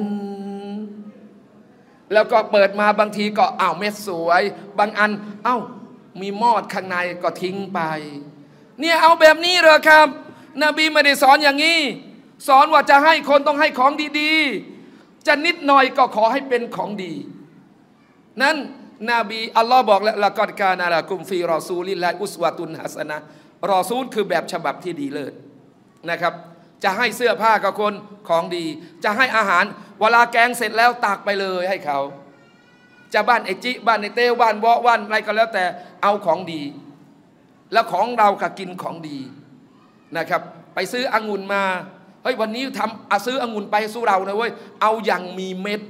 S1: แล้วก็เปิดมาบางทีก็อ้าวเม็ดสวยบางอันเอ้ามีมอดข้างในก็ทิ้งไปเนี่ยเอาแบบนี้เหรอครับนบีไม่ได้สอนอย่างนี้สอนว่าจะให้คนต้องให้ของดีๆจะนิดหน่อยก็ขอให้เป็นของดีนั้นนบีอัลลอฮ์บอกแล้วละกอดกานาละกุมฟีรอซูลิลลาฮิอุสวะตุนฮัสนะรอซูลคือแบบฉบับที่ดีเลิศนะครับจะให้เสื้อผ้ากับคนของดีจะให้อาหารเวลาแกงเสร็จแล้วตักไปเลยให้เขาจะบ้านไอจิบ้านไอเต้บ้านเวาะบ้านอะไรก็แล้วแต่เอาของดีแล้วของเราก็กินของดีนะครับไปซื้อองุ่นมาเฮ้ยวันนี้ทำซื้อองุ่นไปสู้เรานะเว้ยเอาอย่างมีเม็ด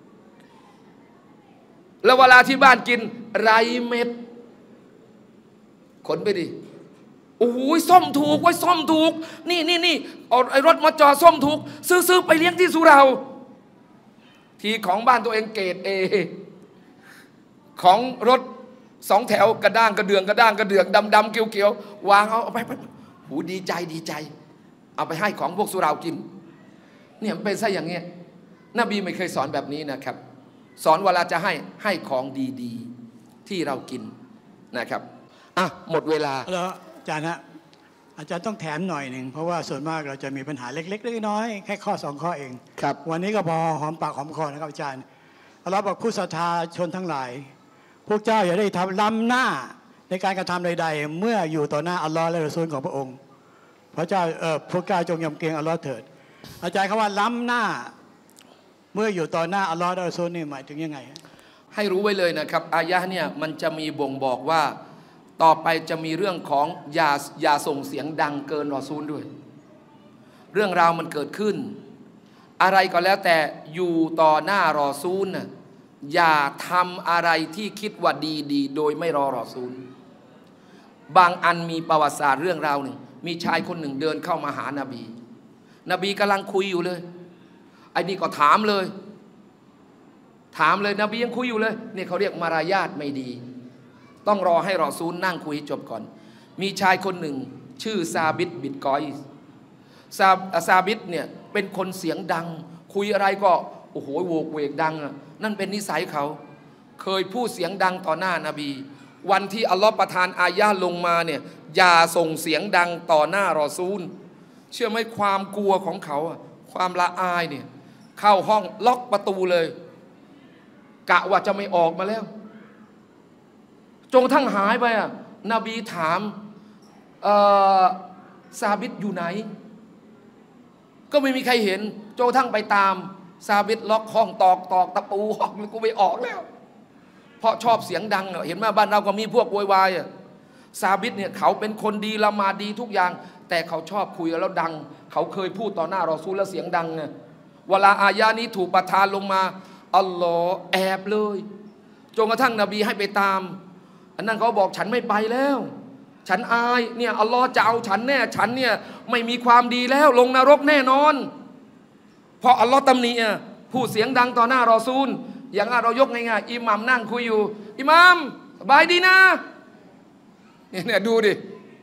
S1: แล้วเวลาที่บ้านกินไรเม็ดขนไปดิโอ้ยส้มถูกไว้ส้มถูกนี่นี่นี่เอาไอ้รถมาจอดส้มถูกซื้อซื้อไปเลี้ยงที่สุเราทีของบ้านตัวเองเกรดเอของรถสองแถวกระด้างกระเดืองกระด้างกระเดืองดำดำเขียวเขียววางเอาเอาไปหูดีใจดีใจเอาไปให้ของพวกสุเรากินเนี่ยเป็นซะอย่างเงี้ยนบีไม่เคยสอนแบบนี้นะครับสอนเวลาจะให้ให้ของดีๆที่เรากินนะครับอ่ะหมดเวลา
S2: แล้วอาจารย์ฮะอาจารย์ต้องแถมหน่อยหนึ่งเพราะว่าส่วนมากเราจะมีปัญหาเล็กๆน้อยๆแค่ข้อสองข้อเอง
S1: ครับ
S2: วันนี้ก็พอหอมปากหอมคอนะครับอาจารย์เราบอกผู้ศรัทธาชนทั้งหลายพวกเจ้าอย่าได้ทำล้ำหน้าในการกระทำใดๆเมื่ออยู่ต่อหน้าอัลลอฮ์และรอซูลของพระองค์พระเจ้าเออพวกเจ้าจงยำเกรงอัลลอฮ์เถิดอาจารย์คำว่าล้ำหน้าเมื่ออยู่ต่อหน้าอัลลอฮ์และรอซูลนี่หมายถึงยังไง
S1: ให้รู้ไว้เลยนะครับอายะห์เนี่ยมันจะมีบ่งบอกว่าต่อไปจะมีเรื่องของอย่าอย่าส่งเสียงดังเกินรอซูลด้วยเรื่องราวมันเกิดขึ้นอะไรก็แล้วแต่อยู่ต่อหน้ารอซูลน่ะอย่าทำอะไรที่คิดว่าดีๆโดยไม่รอรอซูลบางอันมีประวัติศาสตร์เรื่องราวหนึ่งมีชายคนหนึ่งเดินเข้ามาหานาบีนบีกำลังคุยอยู่เลยไอ้นี่ก็ถามเลยถามเลยนบียังคุยอยู่เลยนี่เขาเรียกมารยาทไม่ดีต้องรอให้รอซูลนั่งคุยจบก่อนมีชายคนหนึ่งชื่อซาบิดบิดกอยซาซาบิดเนี่ยเป็นคนเสียงดังคุยอะไรก็โอ้โหโวกเวกดังนั่นเป็นนิสัยเขาเคยพูดเสียงดังต่อหน้านาบีวันที่อัลลอฮฺประทานอายะห์ลงมาเนี่ยอย่าส่งเสียงดังต่อหน้ารอซูลเชื่อไหมความกลัวของเขาความละอายเนี่ยเข้าห้องล็อกประตูเลยกะว่าจะไม่ออกมาแล้วจงทั้งหายไปอ่ะนบีถามซาบิดอยู่ไหนก็ไม่มีใครเห็นจนทั้งไปตามซาบิดล็อกห้องตอกตอกตะปูห้องแล้วกูไปออกแล้วเพราะชอบเสียงดังเห็นไหมบ้านเราก็มีพวกโวยวายอ่ะซาบิดเนี่ยเขาเป็นคนดีละมาดีทุกอย่างแต่เขาชอบคุยแล้วดังเขาเคยพูดต่อหน้ารอซูลแล้วเสียงดังไงเวลาอายะนี้ถูกประทานลงมาอัลลอฮ์แอบเลยจนกระทั่งนบีให้ไปตามอันนั้นเขาบอกฉันไม่ไปแล้วฉันอายเนี่ยอัลลอฮ์จะเอาฉันแน่ฉันเนี่ยไม่มีความดีแล้วลงนรกแน่นอนเพราะอัลลอฮ์ตำหนิอ่ะพูดเสียงดังต่อหน้ารอซูลอย่างเรายกง่ายๆอิหมัมนั่งคุยอยู่อิหมัมสบายดีนะเนี่ยดูดิ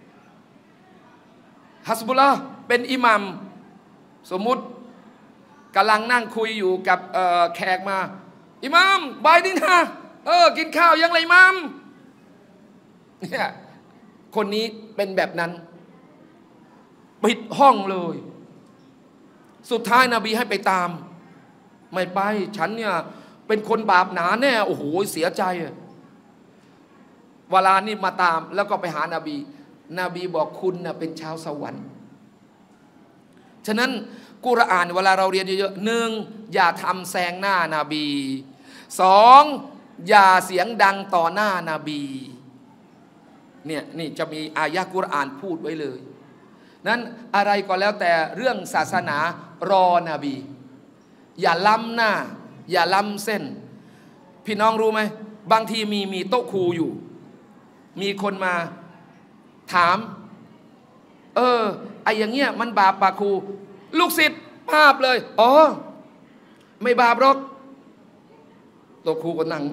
S1: ฮัสบุลลาห์เป็นอิหมัมสมมุติกำลังนั่งคุยอยู่กับแขกมาอิหมัมบายดีนะเออกินข้าวยังไรอิหมัมเนี่ยคนนี้เป็นแบบนั้นปิดห้องเลยสุดท้ายนบีให้ไปตามไม่ไปฉันเนี่ยเป็นคนบาปหนาแน่โอ้โหเสียใจเวลานี่มาตามแล้วก็ไปหานาบีนบีบอกคุณน่ะเป็นชาวสวรรค์ฉะนั้นกุรอานเวลาเราเรียนเยอะๆหนึ่งอย่าทำแซงหน้านาบีสองอย่าเสียงดังต่อหน้านาบีเนี่ยนี่จะมีอายะกุรอานพูดไว้เลยนั้นอะไรก็แล้วแต่เรื่องศาสนารอนบีอย่าล้ำหน้าอย่าล้ำเส้นพี่น้องรู้ไหมบางทีมีมีโต๊ะครูอยู่มีคนมาถามเออไอ้อย่างเงี้ยมันบาปปะครูลูกศิษย์ภาพเลยอ๋อไม่บาปหรอกโต๊ะครูก็นั่ง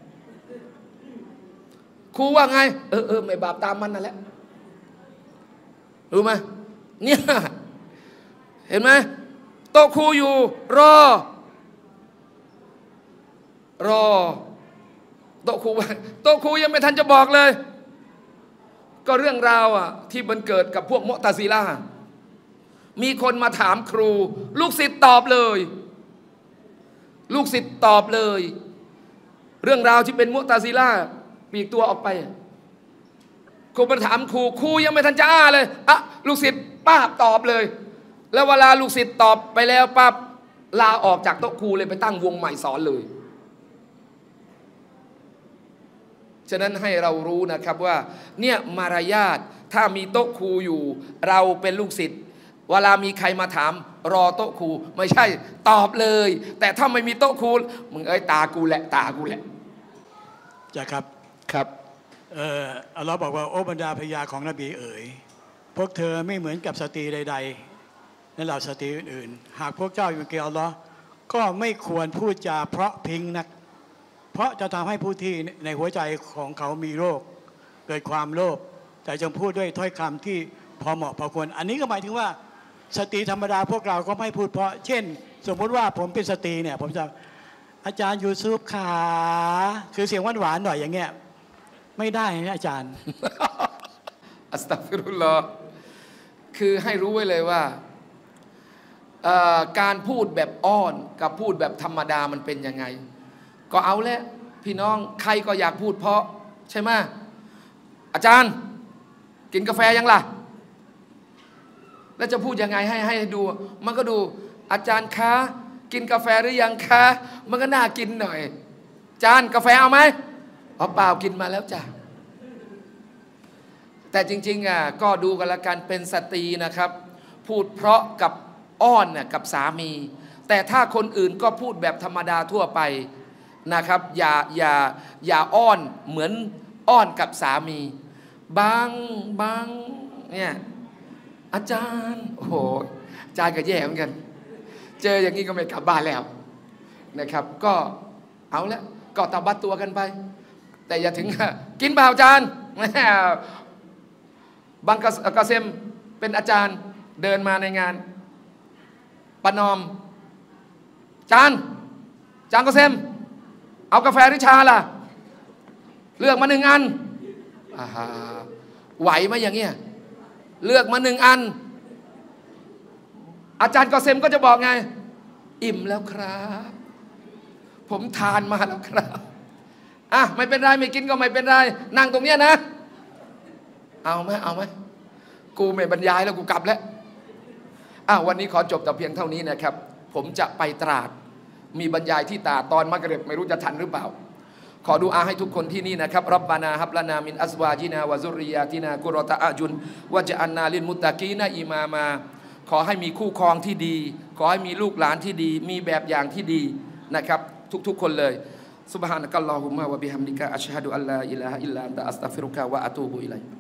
S1: ครูว่าไงเออเออไม่บาปตามมันนั่นแหละรู้ไหมเนี่ยเห็นไหมโต๊ะครูอยู่รอรอโต๊ะครูโต๊ะครูยังไม่ทันจะบอกเลยก็เรื่องราวอ่ะที่มันเกิดกับพวกมุอ์ตะซิละห์มีคนมาถามครูลูกศิษย์ตอบเลยลูกศิษย์ตอบเลยเรื่องราวที่เป็นมุตะซิละห์ปีกตัวออกไปครูมาถามครูครูยังไม่ทันจะอ้าเลยอ่ะลูกศิษย์ป้าตอบเลยแล้วเวลาลูกศิษย์ตอบไปแล้วป้าลาออกจากโต๊ะครูเลยไปตั้งวงใหม่สอนเลยฉะนั้นให้เรารู้นะครับว่าเนี่ยมารยาทถ้ามีโต๊ะครูอยู่เราเป็นลูกศิษย์เวลามีใครมาถามรอโต๊ะครูไม่ใช่ตอบเลยแต่ถ้าไม่มีโต๊ะครูมึงเอ้ยตากูแหละตากูแหละ
S2: จ้ะครับ
S1: ครับ
S2: เอ่ออัลลอฮ์บอกว่าโอ้บรรดาภรรยาของนบีเอ๋ยพวกเธอไม่เหมือนกับสตรีใดๆในเหล่าสตรีอื่นๆหากพวกเจ้าอยู่เกี่ยวอัลลอฮ์ก็ไม่ควรพูดจาเพราะพิงนักเพราะจะทำให้ผู้ที่ในหัวใจของเขามีโรคเกิดความโลภแต่จงพูดด้วยถ้อยคำที่พอเหมาะพอควรอันนี้ก็หมายถึงว่าสตรีธรรมดาพวกเราก็ไม่พูดเพราะเช่นสมมุติว่าผมเป็นสตรีเนี่ยผมจะอาจารย์ยูซุฟขาคือเสียงหวานๆหน่อยอย่างเงี้ยไม่ได้นะอาจารย์
S1: อัสตัฆฟิรุลลอฮ์คือให้รู้ไว้เลยว่าการพูดแบบอ้อนกับพูดแบบธรรมดามันเป็นยังไงก็เอาแล้วพี่น้องใครก็อยากพูดเพราะใช่ไหมอาจารย์กินกาแฟยังล่ะแล้วจะพูดยังไงให้ให้ดูมันก็ดูอาจารย์คะกินกาแฟหรือยังคะมันก็น่ากินหน่อยอาจารย์กาแฟเอาไหมอ๋อเปล่ากินมาแล้วจ้ะแต่จริงๆอ่ะก็ดูกันละกันเป็นสตรีนะครับพูดเพราะกับอ้อนน่ะกับสามีแต่ถ้าคนอื่นก็พูดแบบธรรมดาทั่วไปนะครับอย่าอย่าอย่าอ้อนเหมือนอ้อนกับสามีบางบางเนี่ยอาจารย์โอ้โหอาจารย์ก็แย่เหมือนกันเจออย่างนี้ก็ไม่กลับบ้านแล้วนะครับก็เอาละก็ตะบัดตัวกันไปแต่อย่าถึงกินเปล่าอาจารย์บางกะเซมเป็นอาจารย์เดินมาในงานประนอมอาจารย์อาจารย์กะเซมเอากาแฟหรือชาล่ะเลือกมาหนึ่งอันไหวไหมอย่างเงี้ยเลือกมาหนึ่งอันอาจารย์กอเซมก็จะบอกไงอิ่มแล้วครับผมทานมาแล้วครับอ่ะไม่เป็นไรไม่กินก็ไม่เป็นไรนั่งตรงเนี้ยนะเอาไหมเอาไหมกูไม่บรรยายแล้วกูกลับแล้วอ่ะวันนี้ขอจบแต่เพียงเท่านี้นะครับผมจะไปตราดมีบรรยายที่ตราดตอนมักริบไม่รู้จะทันหรือเปล่าขอดุอาให้ทุกคนที่นี่นะครับรับบานาฮับลานามินอัซวาจินาวะซุริยาตินากุรอตะอาจุนวะจะอันนาลินมุตตะกีนะอิมามาขอให้มีคู่ครองที่ดีขอให้มีลูกหลานที่ดีมีแบบอย่างที่ดีนะครับทุกๆคนเลยซุบฮานะกัลลอฮุมมะวะบิฮัมดิกะอัชฮะดุอัลลาอิลาฮะอิลลัลลอฮอัสตัฆฟิรุกะวะอะตูบุอิลัย